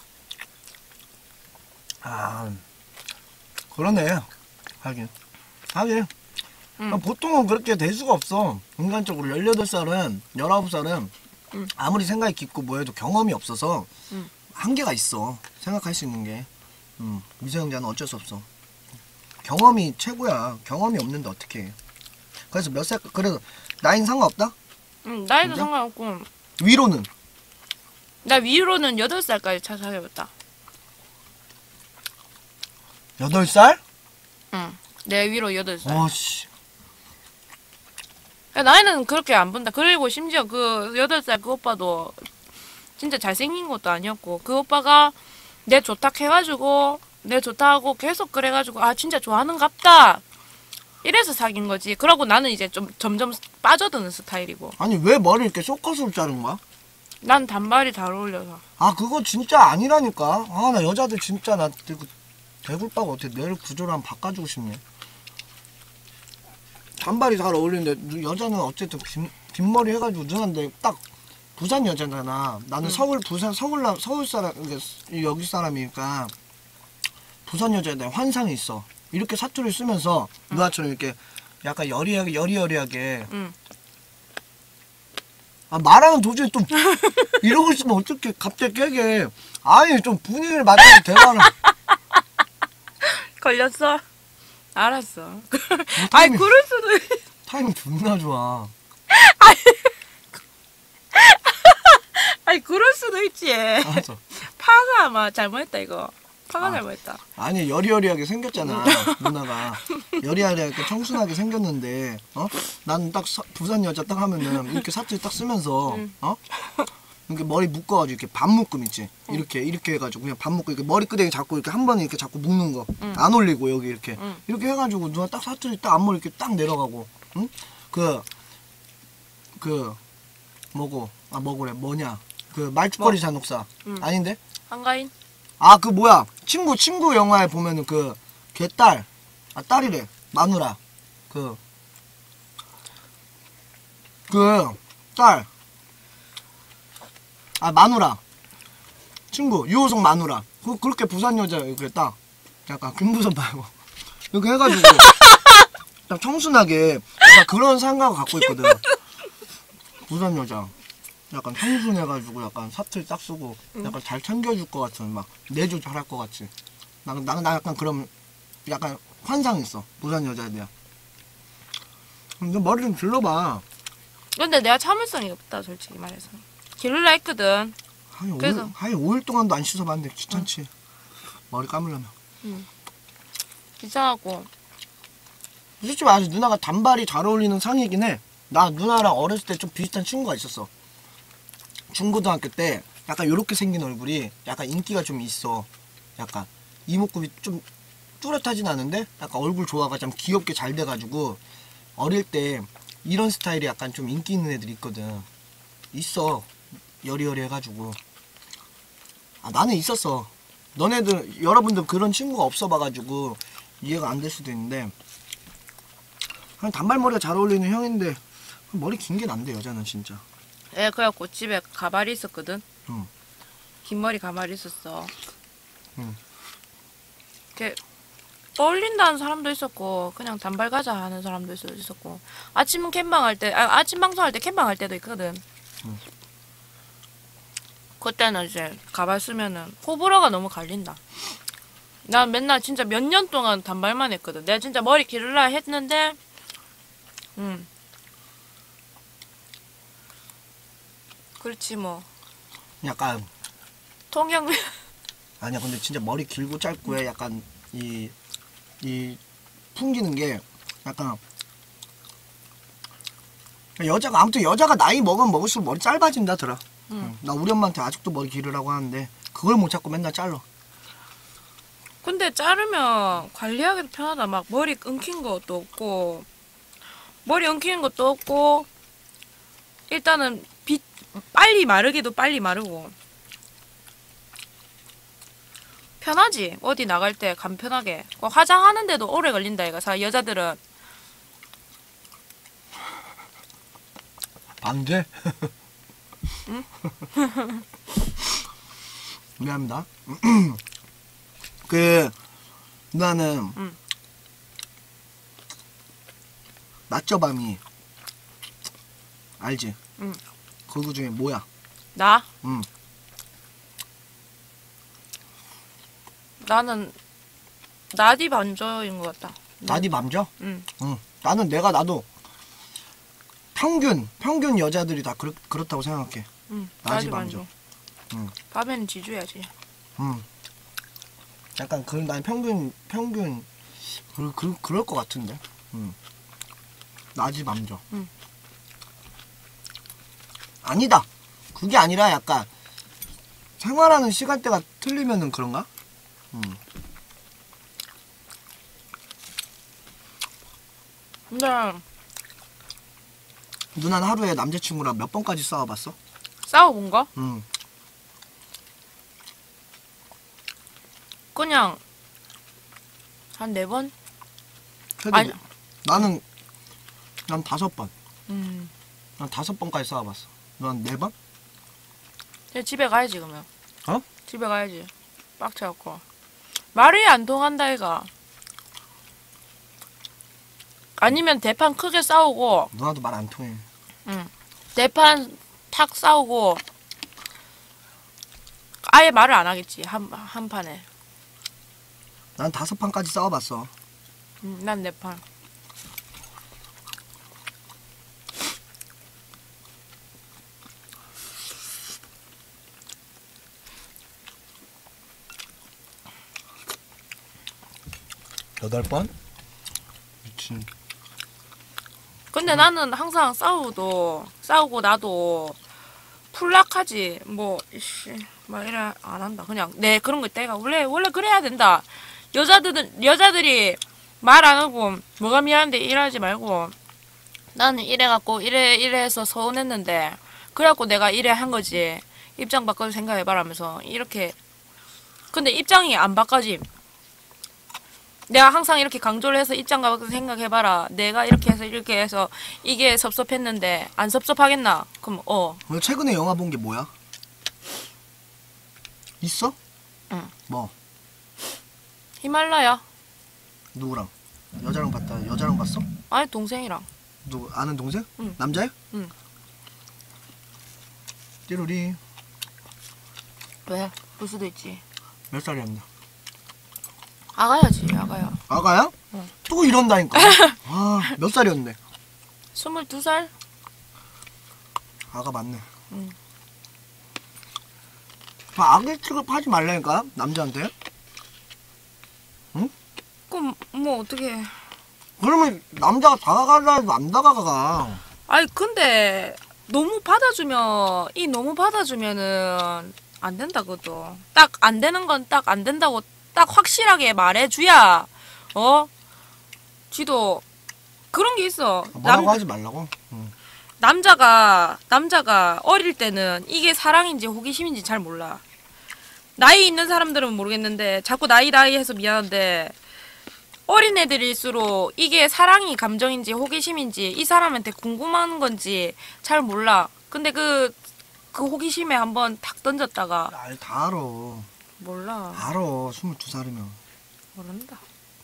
그러네. 하긴 보통은 그렇게 될 수가 없어. 인간적으로 18살은 19살은 아무리 생각이 깊고 뭐해도 경험이 없어서 한계가 있어. 생각할 수 있는 게. 미성년자는 어쩔 수 없어. 경험이 최고야. 경험이 없는데 어떻게 해. 그래서 그래서 나이는 상관없다? 나이도 진짜? 상관없고. 위로는? 나 위로는 8살까지 찾아해봤다. 8살? 응. 내 위로 8살. 어씨. 야, 나이는 그렇게 안 본다. 그리고 심지어 그 8살 그 오빠도 진짜 잘생긴 것도 아니었고 그 오빠가 내 좋다 해가지고 내 좋다 하고 계속 그래가지고 아 진짜 좋아하는갑다 이래서 사귄 거지. 그러고 나는 이제 좀 점점 빠져드는 스타일이고. 아니 왜 머리 이렇게 쇼컷으로 자른 거야? 난 단발이 잘 어울려서. 아 그거 진짜 아니라니까. 아 나 여자들 진짜 나 대굴빠가 어떻게 뇌를 구조를 한번 바꿔주고 싶네. 단발이 잘 어울리는데 여자는 어쨌든 긴 머리 해가지고 누나인데 딱 부산 여자잖아. 나는 서울 부산 서울 사람 여기 사람이니까 부산 여자에 대한 환상이 있어. 이렇게 사투리 쓰면서 누나처럼 이렇게 약간 여리여리하게 아 말하는 도중에 또 이러고 있으면 어떻게 갑자기 깨게. 아니 좀 분위기를 맞춰서 대화를. 걸렸어? 알았어. 아이 그럴 수도. 타이밍 존나 좋아. 아니 그럴 수도 있지. 알았어. 파가 아마 잘못했다 이거. 파가 잘못했다. 아니 여리여리하게 생겼잖아 누나가. 여리여리하게 청순하게 생겼는데 나는 딱 부산 여자 딱 하면은 이렇게 사투리 딱 쓰면서 이렇게 머리 묶어가지고 이렇게 반묶음 있지. 이렇게 해가지고 그냥 반묶고 이렇게 머리끄댕이 잡고 이렇게 한 번에 이렇게 자꾸 묶는 거. 안 올리고 여기 이렇게 이렇게 해가지고 누나 딱 사투리 딱 앞머리 이렇게 딱 내려가고. 응? 뭐냐 그 말죽거리 잔혹사 아닌데? 한가인? 아 그 뭐야 친구 영화에 보면은 그 걔 딸이래 마누라 그 딸 마누라 친구 유호성 마누라 그렇게 부산 여자 이렇게 딱 약간 김부선 말고 이렇게 해가지고 딱 청순하게 약간 그런 생각을 갖고 있거든. 부산 여자 약간 청순해가지고 약간 사투리 딱 쓰고 약간 잘 챙겨줄 것 같은 막 내조 잘할 것 같지. 나는 약간 그런 약간 환상이 있어 부산 여자에 대한. 근데 머리 좀 길러봐. 근데 내가 참을성이 없다 솔직히 말해서. 길르라 했거든. 그래서 한 5일 동안도 안 씻어봤는데 귀찮지. 머리 감으려면. 귀찮았고. 솔직히 말해서 누나가 단발이 잘 어울리는 상이긴 해. 나 누나랑 어렸을 때 좀 비슷한 친구가 있었어. 중고등학교 때 약간 요렇게 생긴 얼굴이 약간 인기가 좀 있어. 약간 이목구비 좀 뚜렷하진 않은데 약간 얼굴 조화가 좀 귀엽게 잘 돼가지고 어릴 때 이런 스타일이 약간 좀 인기 있는 애들이 있거든. 있어. 여리여리 해가지고. 아 나는 있었어. 너네들 여러분들 그런 친구가 없어봐가지고 이해가 안 될 수도 있는데 그냥 단발머리가 잘 어울리는 형인데 머리 긴 게 난데 여자는 진짜. 예, 그래갖고 집에 가발이 있었거든. 응. 긴 머리 가발이 있었어. 응. 이렇게 어울린다는 사람도 있었고 그냥 단발 가자 하는 사람도 있었고 아침 캠방할 때 아침 방송할 때 캠방할 때도 있거든. 응. 그때는 이제 가발 쓰면은 호불호가 너무 갈린다. 난 맨날 진짜 몇 년 동안 단발만 했거든. 내가 진짜 머리 기르려 했는데 그렇지 뭐. 약간 통영 아니야 근데 진짜 머리 길고 짧고에 약간 이 풍기는 게 약간 여자가 아무튼 여자가 나이 먹으면 먹을수록 머리 짧아진다더라. 나 우리 엄마한테 아직도 머리 기르라고 하는데 그걸 못 찾고 맨날 잘라. 근데 자르면 관리하기도 편하다. 막 머리 엉킨 것도 없고 머리 엉키는 것도 없고 일단은 빨리 마르기도 빨리 마르고 편하지. 어디 나갈 때 간편하게. 화장하는데도 오래 걸린다 이거. 여자들은 방제? 응? 미안합니다. 그 누나는 낮저밤이 알지? 응. 그거 중에 뭐야? 나? 응. 나는 나디 반저인 것 같다. 나디 맘져? 응. 응. 나도 평균 여자들이 다 그렇다고 생각해. 응. 나디 맘져. 응. 밤에는 지줘야지. 응. 약간 난 평균 그럴 것 같은데. 응. 나지 맘져. 응. 아니다. 그게 아니라 약간 생활하는 시간대가 틀리면은 그런가? 근데 누나는 하루에 남자친구랑 몇 번까지 싸워봤어? 싸워본 거? 응. 그냥 한 4번? 최대 아니. 나는 난 5번. 음. 난 5번까지 싸워봤어. 넌 4번? 이제 집에 가야지 그러면. 어? 집에 가야지. 빡쳐갖고. 말이 안 통한다 이가. 아니면 대판 크게 싸우고 누나도 말 안 통해. 대판 탁 싸우고 아예 말을 안 하겠지 한 판에. 난 5판까지 싸워봤어. 난 4판. 여덟 번? 미친. 근데 나는 항상 싸우고 나도 풀락하지. 뭐 이씨 막 이래 안 한다. 그냥 내 그런 거 있다. 원래 그래야 된다. 여자들이 말 안 하고 뭐가 미안한데 일하지 말고 나는 이래갖고 이래해서 서운했는데 그래갖고 내가 이래 한 거지. 입장 바꿔서 생각해봐라 하면서 이렇게. 근데 입장이 안 바꿔짐. 내가 항상 이렇게 강조를 해서 입장 바꿔서 생각해봐라. 내가 이렇게 해서 이게 섭섭했는데 안 섭섭하겠나? 그럼 너 최근에 영화 본 게 뭐야? 있어? 응. 뭐? 히말라야. 누구랑? 여자랑 봤어? 아니 동생이랑. 누구 아는 동생? 응. 남자야? 응. 띠로리 왜? 볼 수도 있지. 몇 살이었나? 아가야지 아가야. 아가야? 응. 또 이런다니까. 아, 몇 살이었네? 22살? 아가 맞네. 응. 아기 취급하지 말라니까 남자한테. 그럼 뭐 어떻게? 그러면 남자가 다가가려 해도 안 다가가. 아니 근데 너무 받아주면은 안 된다 그것도. 딱 안 되는 건 딱 안 된다고 딱 확실하게 말해줘야 지도 그런 게 있어. 뭐라고 하지 말라고. 응. 남자가 어릴 때는 이게 사랑인지 호기심인지 잘 몰라. 나이 있는 사람들은 모르겠는데 자꾸 나이 해서 미안한데 어린 애들일수록 이게 사랑이 감정인지 호기심인지 이 사람한테 궁금한 건지 잘 몰라. 근데 그 호기심에 한번 탁 던졌다가 다 알아. 몰라. 알아. 22살이면. 모른다.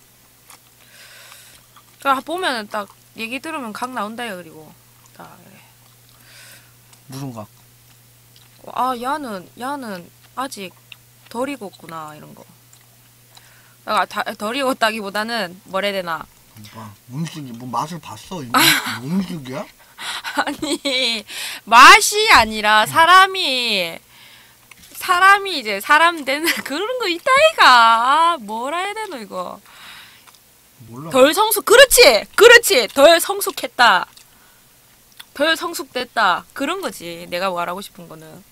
그러니까 보면은 딱 얘기 들으면 각 나온다. 그리고 딱 이래. 무슨 각? 아 야는 아직 덜 익었구나 이런 거. 내가 덜 익었다기보다는 뭐라 해야 되나. 뭐 음식이 뭐 맛을 봤어? 음식이야? 아니 맛이 아니라 사람이 이제 사람 되는 그런 거 있다이가. 뭐라 해야 되노 이거. 몰라. 덜 성숙. 그렇지 덜 성숙했다. 덜 성숙됐다. 그런 거지. 내가 말하고 싶은 거는.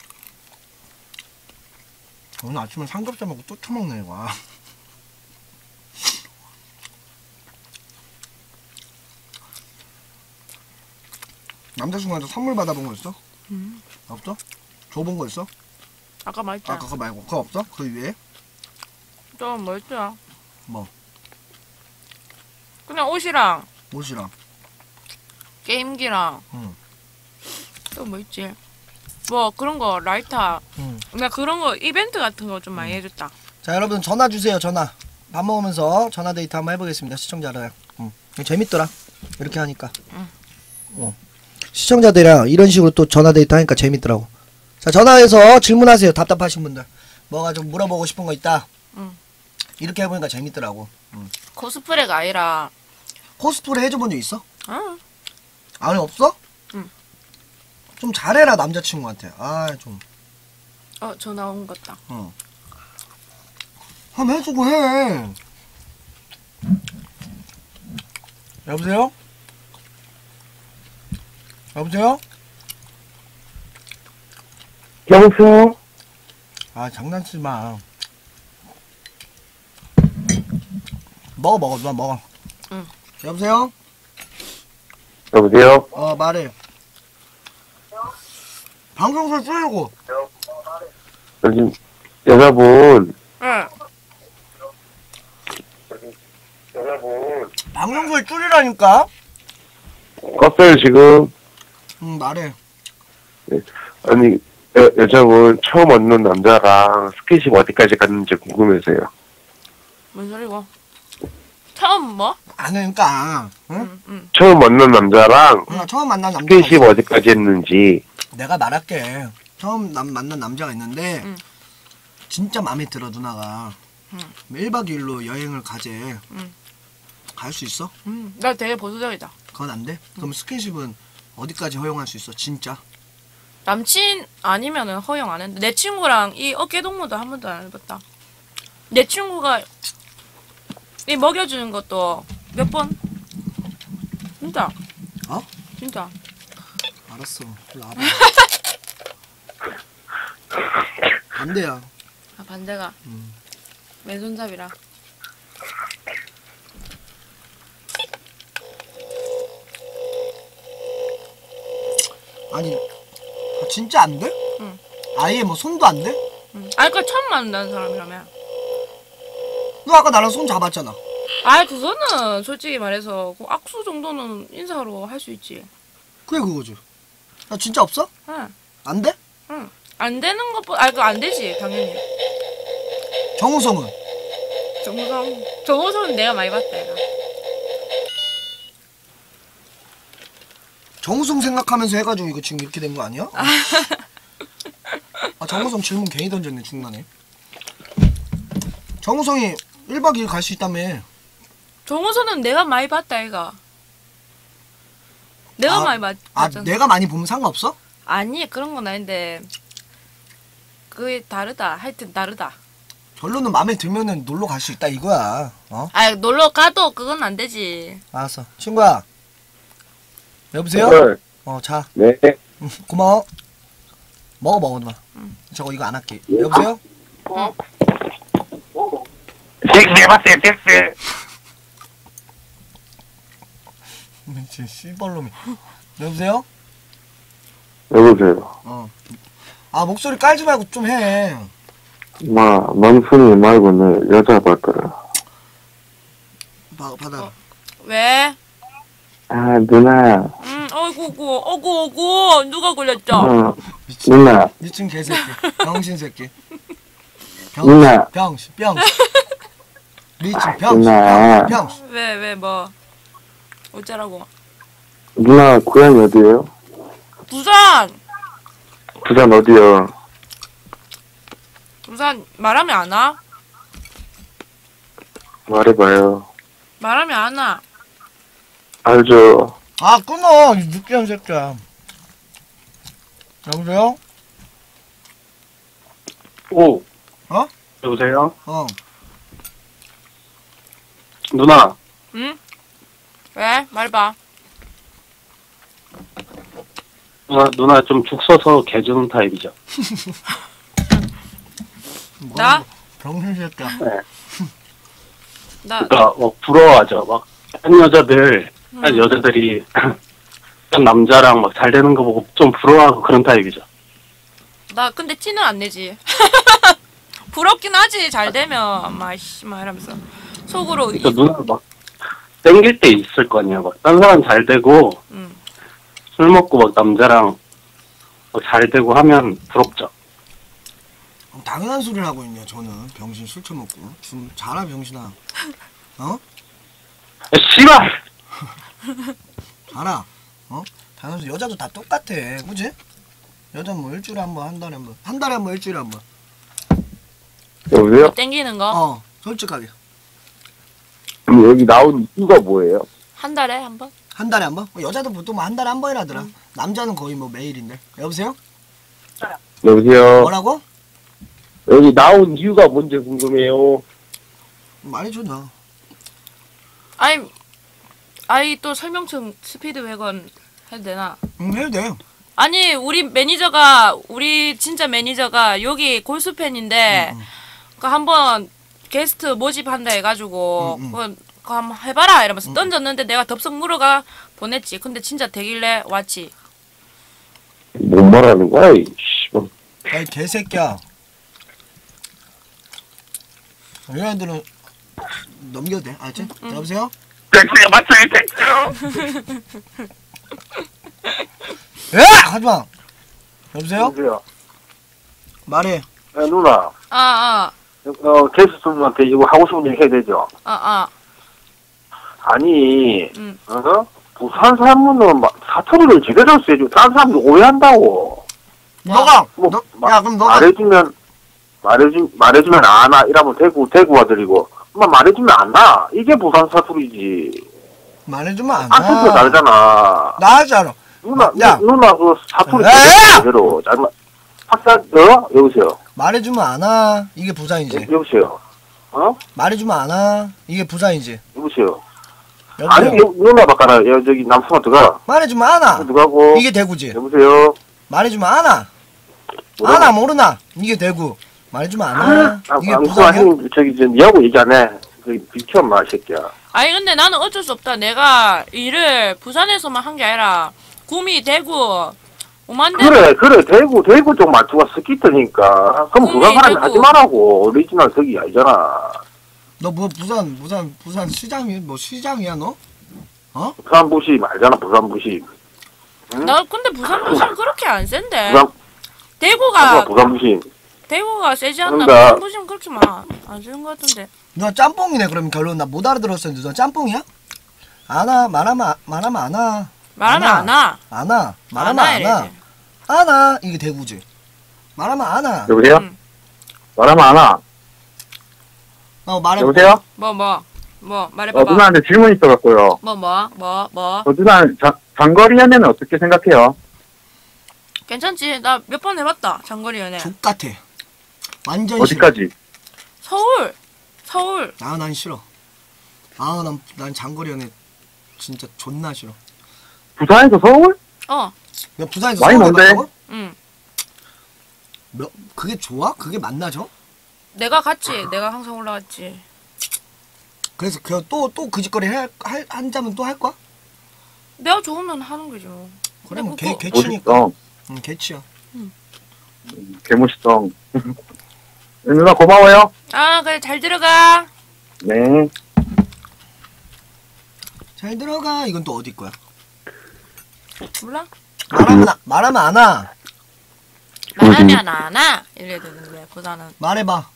오늘 아침에 삼겹살 먹고 또 처먹네 이거. 남자친구한테 선물 받아본 거 있어? 없어? 줘본 거 있어? 아까 말했잖아. 그거 말고 그거 없어? 그 위에? 좀 뭐 있더라. 뭐? 그냥 옷이랑 옷이랑. 게임기랑 응. 또 뭐 있지? 뭐 그런 거 라이터. 응. 나 그런 거 이벤트 같은 거 좀 많이 해줬다. 자 여러분 전화 주세요. 전화. 밥 먹으면서 전화 데이트 한번 해보겠습니다. 시청자랑. 응. 재밌더라. 이렇게 하니까. 응. 시청자들이랑 이런 식으로 또 전화 데이트 하니까 재밌더라고. 자 전화해서 질문하세요. 답답하신 분들. 뭐가 좀 물어보고 싶은 거 있다. 응. 이렇게 해보니까 재밌더라고. 응. 코스프레가 아니라. 코스프레 해줘본 적 있어? 응. 아니 없어? 응. 좀 잘해라 남자친구한테. 좀. 전화 온 것 같다. 한번 해주고 해. 여보세요? 여보세요? 여보세요? 아 장난치지 마. 먹어 누나 먹어. 응. 여보세요? 여보세요? 말해. 방송 소리 줄이고. 요즘 여자분 응. 방송 소리 줄이라니까. 껐어요 지금. 응 말해. 아니 여자분 처음 만난 남자랑 스킨십 어디까지 갔는지 궁금해서요. 뭔 소리고? 처음 뭐? 아니니까. 응? 응. 처음 만난 남자랑 누나 처음 만난 남자가 스킨십 있어. 어디까지 했는지. 내가 말할게. 처음 만난 남자가 있는데 응. 진짜 마음에 들어 누나가. 응. 1박 2일로 여행을 가재. 응. 갈 수 있어? 나 되게 보수적이다. 그건 안 돼? 그럼 스킨십은 어디까지 허용할 수 있어? 진짜? 남친 아니면은 허용 안 했는데 내 친구랑 이 어깨 동무도 한 번도 안 해봤다. 내 친구가 이 먹여주는 것도 몇 번? 진짜. 어? 진짜. 알았어. 일로 와봐. 반대야. 아 반대가. 왼손잡이라. 아니 진짜 안 돼? 응. 아예 뭐 손도 안 돼? 아니 그러니까 처음 만난 사람이라면. 너 아까 나랑 손 잡았잖아. 아 그거는 솔직히 말해서 그 악수 정도는 인사로 할 수 있지. 그게 그거지. 나 진짜 없어? 응. 안 돼? 응. 안 되는 것보다 그거 안 되지 당연히. 정우성은? 정우성은 내가 많이 봤다 얘가. 정우성 생각하면서 해가지고 이거 지금 이렇게 된 거 아니야? 아 정우성 질문 괜히 던졌네 중간에. 정우성이 1박 2일 갈 수 있다며. 정우성은 내가 많이 봤다 얘가. 내가 많이 봤잖아. 내가 많이 보면 상관없어? 아니 그런 건 아닌데 그게 다르다. 하여튼 다르다. 결론은 마음에 들면은 놀러 갈 수 있다 이거야. 어? 아 놀러 가도 그건 안 되지. 알았어. 친구야. 여보세요? 네. 자. 네. 고마워. 먹어 누나. 저거 이거 안 할게. 여보세요? 내 봤어요 됐어. 미친 씨발놈이. 여보세요? 여보세요. 목소리 깔지 말고 좀 해. 맘순이 말고는 여자 볼 거야. 받아. 왜? 아 누나. 어구 누가 걸렸죠? 누나. 미친 개새끼. 병신 새끼. 누나. 병신. 미친 병신. 누나. 병신. 왜 뭐 어쩌라고? 누나 고향이 어디예요? 부산 부산 어디요? 부산 말하면 안 와? 말해봐요. 말하면 안 와. 알죠. 끊어. 이 느끼한 새끼야. 여보세요? 오. 어? 여보세요? 누나. 응? 왜? 말해봐. 누나 좀 죽 써서 개 주는 타입이죠. 나? 병신 새끼야. 네. 나 그러니까 부러워하죠. 막 한 여자들이 한 남자랑 막 잘 되는 거 보고 좀 부러워하고 그런 타입이죠. 나 근데 티는 안 내지. 부럽긴 하지 잘 되면 막 이러면서 속으로 그러니까 누나 막 땡길 때 있을 거 아니야. 막 딴 사람 잘 되고 술 먹고 막 남자랑 막 잘 되고 하면 부럽죠. 당연한 소리를 하고 있네. 저는 병신 술 처먹고. 좀 자라 병신아. 어? 야, 씨발! 자라. 당연한 소리. 여자도 다 똑같아. 그지? 여자 뭐 일주일에 한 번, 한 달에 한 번. 한 달에 한 번, 일주일에 한 번. 여보세요? 땡기는 거? 솔직하게. 그럼 여기 나온 이유가 뭐예요? 한 달에 한 번? 한 달에 한 번? 여자도 보통 한 달에 한 번이라더라. 남자는 거의 뭐 매일인데. 여보세요? 여보세요? 뭐라고? 여기 나온 이유가 뭔지 궁금해요. 말해줘 나. 아니 또 설명충 스피드 웨건 해도 되나? 해도 돼. 아니 우리 진짜 매니저가 여기 골수 팬인데 그 한번 게스트 모집한다 해가지고 그거 한번 해봐라 이러면서 던졌는데 내가 덥석 물어가 보냈지. 근데 진짜 되길래 왔지. 뭔 말하는 거야, 이 씨발. 아이 개새끼야. 이런 애들은 넘겨도 돼. 알지? 여보세요? 땡땡 맞죠, 땡땡. 야! 하지마. 여보세요? 여보세요. 말해. 네, 누나. 게스트분한테 이거 하고 싶은 얘기 해야 되죠? 아니, 부산 사람은 사투리를 제대로 써야지. 다른 사람들 오해한다고. 너가! 뭐, 야, 그럼 너가. 말해주면 아나. 이러면 대구 아들이고. 말해주면 안나. 이게 부산 사투리지. 말해주면 안 사투리가 나. 다르잖아. 나 하지 않아. 야. 누나 그 사투리 제대로. 여보세요. 말해주면 안 와. 이게 부산이지. 여보세요. 말해주면 안 와. 이게 부산이지. 여보세요. 여보세요? 아니, 누나 바꿔라. 저기 남수한테 가. 말해주면 안 와. 누가고? 이게 대구지. 여보세요. 말해주면 안 와. 뭐라고? 아나 모르나? 이게 대구. 말해주면 안 와. 이게 부산이야. 저기 니하고 얘기 안 해. 저기 비켜 마 새끼야. 아니 근데 나는 어쩔 수 없다. 내가 일을 부산에서만 한 게 아니라 구미, 대구, 오만대. 그래 대구 쪽 말투가 스키트니까. 그럼 부산 사람이 하지 말라고. 오리지널 저기 아니잖아. 너 뭐 부산 시장이 뭐 시장이야 너? 부산 부심 알잖아. 부산 부심. 나 근데 부산 부심 그렇게 안 센데. 부산 대구가 부심. 대구가 세지 않나? 그런가? 부산 부심 그렇게 안 쓰는 것 같은데. 너 짬뽕이네 그러면 결론. 나 못 알아들었었는데 너 짬뽕이야? 안와 말하면 안 와. 말하면 안 와. 안 와. 말하면 안 와, 안 와. 이래야지. 안 와. 이게 대구지. 말하면 안 와. 여보세요? 말하면 안 와. 말해. 여보세요? 말해봐봐. 누나한테 질문 있어갖고요. 뭐. 누나 장거리 연애는 어떻게 생각해요? 괜찮지? 나 몇 번 해봤다. 장거리 연애. 족같아. 완전 어디까지? 서울. 싫어. 난 싫어. 난 장거리 연애 진짜 존나 싫어. 부산에서 서울? 어. 야, 부산에서 많이 서울 먼데? 해봤다고? 응. 그게 좋아? 그게 맞나죠? 내가 갔지. 내가 항상 올라갔지. 그래서 또 그 짓거리 한자면 또 할 거야? 내가 좋으면 하는 거죠. 그래 뭐 그거- 개치니까. 멋있어. 응 개치야. 개멋있어. 누나 고마워요. 그래 잘 들어가. 네. 잘 들어가. 이건 또 어디 거야? 몰라? 말하면 안 와. 말하면 안 와. 이래야 되는데 부산은. 말해봐.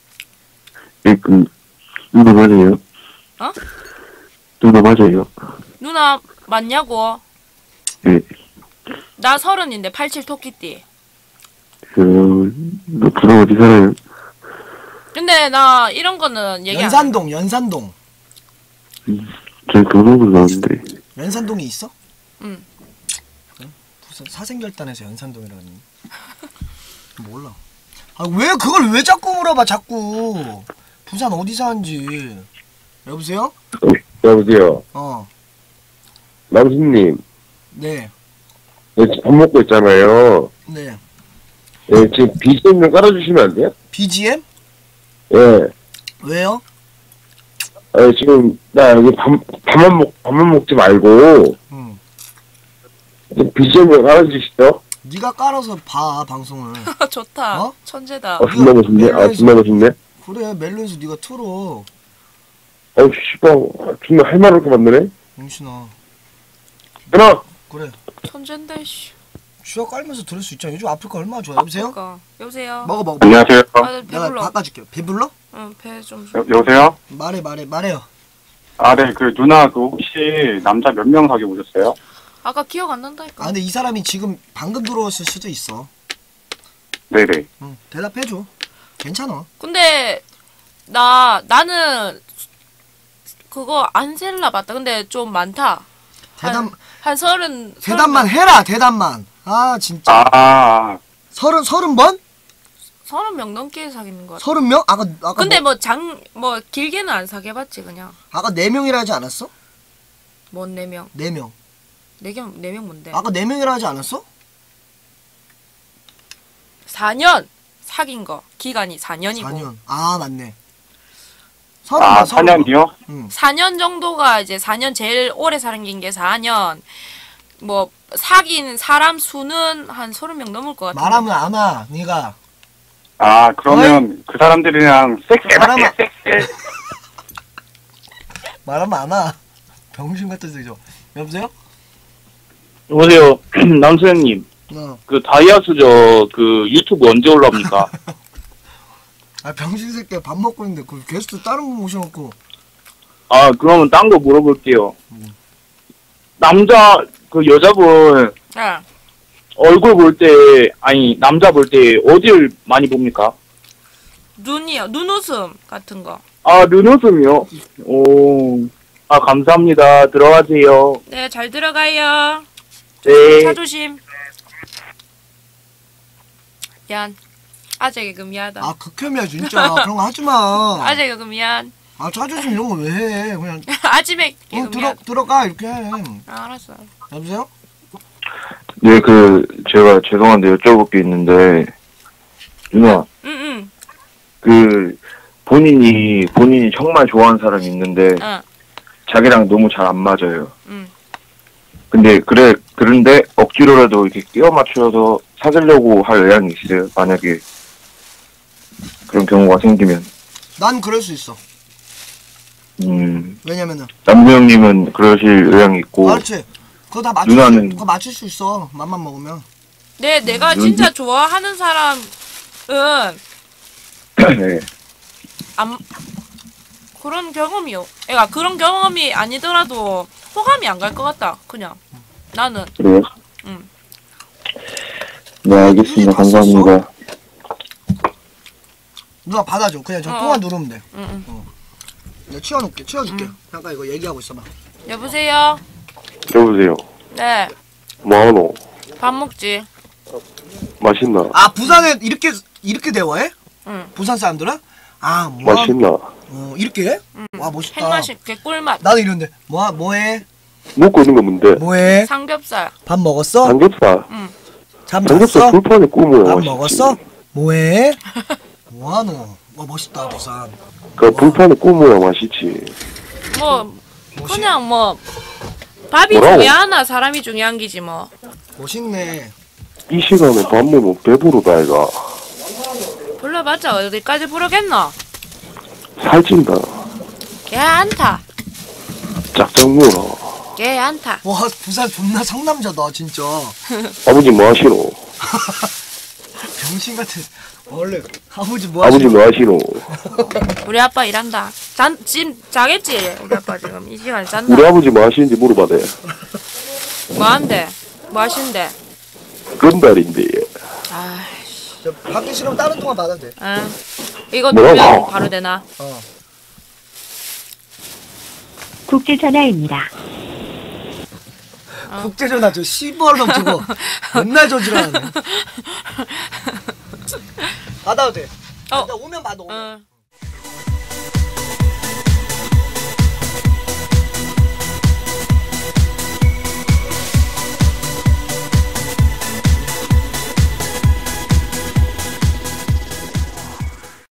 누나 맞아요? 어? 누나 맞아요? 누나 맞냐고? 네. 나 30인데 87 토끼띠. 너 부산 어디 살아요? 근데 나 이런 거는 얘기 안 해. 연산동. 저희 도서관 나왔는데. 연산동이 있어? 응. 그래? 무슨 사생결단에서 연산동이라니. 몰라. 왜 그걸 왜 자꾸 물어봐 자꾸. 부산 어디 사는지. 여보세요? 여보세요? 남수님. 네. 밥 먹고 있잖아요. 네. 네, 지금 BGM 좀 깔아주시면 안 돼요? BGM? 예. 왜요? 지금 나 여기 밥만 먹지 말고 BGM 좀 깔아주시죠. 네가 깔아서 봐 방송을. 좋다. 어? 천재다. 존나 멋있네. 존나 멋있네. 그래 멜론에서 네가 틀어. 씨발, 존나 할 말 없게 만드네. 용신아. 끊어. 그래. 천재인데 씨. 쥐어 깔면서 들을 수 있잖아. 요즘 아프리카 얼마나 좋아. 여보세요? 그러니까. 여보세요. 먹어. 안녕하세요. 내가 배불러. 바꿔줄게. 배불러? 응, 배 좀. 여보세요? 말해요. 네, 누나, 혹시 남자 몇 명 사귀어 보셨어요? 아까 기억 안 난다니까. 근데 이 사람이 지금 방금 들어왔을 수도 있어. 네네. 대답해줘. 괜찮아. 근데 나는 그거 안 셀라 봤다. 근데 좀 많다. 한 30. 대답만 해라. 대답만. 진짜. 30번? 30명 넘게 사귀는 거 같아. 30명? 아까 근데 뭐 길게는 안 사귀어봤지 그냥. 아까 4명이라 하지 않았어? 뭔 4명? 4명. 4명 뭔데? 아까 4명이라 하지 않았어? 4년 사귄 거 기간이 4년이고 4년. 아 맞네. 아, 4년이요? 4년 정도가 이제 4년 제일 오래 사귄 게 4년. 뭐 사귄 사람 수는 한 30명 넘을 것 같아. 말하면 안 와. 네가. 아, 그러면 그 사람들이랑 말하면 섹스. 말하면 안 와. 병신 같은 소리죠. 여보세요? 여보세요, 남수현님. 그 다이아스저 그 유튜브 언제 올라옵니까? 아 병신 새끼 밥 먹고 있는데 그 게스트 다른 분 모셔놓고. 아, 그러면 딴 거 물어볼게요. 남자 그 여자분 응. 얼굴 볼 때, 아니 남자 볼 때 어디를 많이 봅니까? 눈이요. 눈웃음 같은 거. 아, 눈웃음이요? 오, 아 감사합니다. 들어가세요. 네, 잘 들어가요. 네. 차 조심. 미안. 아재 개그 미안하다. 아 극혐이야 진짜. 그런 거 하지 마. 아재 개그 미안. 아 차주심 이런 거 왜 해? 그냥 아지맥 개그 미안. 들어가 이렇게 해. 아, 알았어. 여보세요? 네, 제가 죄송한데 여쭤볼 게 있는데, 누나, 응응. 본인이 정말 좋아하는 사람이 있는데, 응. 자기랑 너무 잘 안 맞아요. 응. 그런데 억지로라도 이렇게 끼워 맞춰서 사귀려고 할 의향이 있어요. 만약에 그런 경우가 생기면. 난 그럴 수 있어. 왜냐면은 남부 형님은 그러실 의향이 있고. 그렇지. 그거 다 그거 맞출 수 있어. 맘만 먹으면. 네, 내가 진짜 좋아하는 사람은 네. 그런 경험이요. 애가 그런 경험이 아니더라도 호감이 안 갈 것 같다. 그냥 나는. 그래요? 응. 네, 알겠습니다. 감사합니다. 누가 받아줘. 그냥 저 통화 누르면 돼. 응. 내가 치워줄게. 잠깐 이거 얘기하고 있어봐. 여보세요. 여보세요. 네. 뭐하노? 밥 먹지. 맛있나? 아 부산에 이렇게 대화해? 응. 부산 사람들은? 아 뭐야? 맛있나? 이렇게 해? 응. 와 멋있다. 핵맛이 개꿀맛. 나도 이런데 뭐해? 먹고 있는 거 뭔데? 뭐해? 삼겹살. 밥 먹었어? 삼겹살. 응. 잠 삼겹살 잤어? 불판에 구우면 밥 맛있지. 먹었어? 뭐해? 뭐하노? 와 멋있다 부산. 그 불판에 구우면 맛있지. 뭐 그냥 뭐 밥이 뭐라고? 중요하나 사람이 중요한 기지 뭐. 멋있네. 이 시간에 밥 먹으면 배부르다 이가. 불러봤자 어디까지 부르겠노? 살찐다. 걔안타. 짝짝 물어. 걔안타. 와 부산 존나 상남자다 진짜. 아버지 뭐 하시노? 병신 같은. 원래 아버지 뭐 하시노? 아버지 뭐 하시노? 우리 아빠 일한다. 지금 자겠지 우리 아빠 지금 이 시간에 잔다. 우리 아버지 뭐 하시는지 물어봐대. 뭐한대? 뭐 하신대? 금발인데. 아이씨. 저 받기 싫으면 다른 통화 받아도 돼. 응. 이거 뭐라고? 누르면 바로 되나? 국제전화입니다. 국제전화 저 씨발놈 저거 맨날 저지랄하네. 받아도 돼. 나 오면 받아 오면.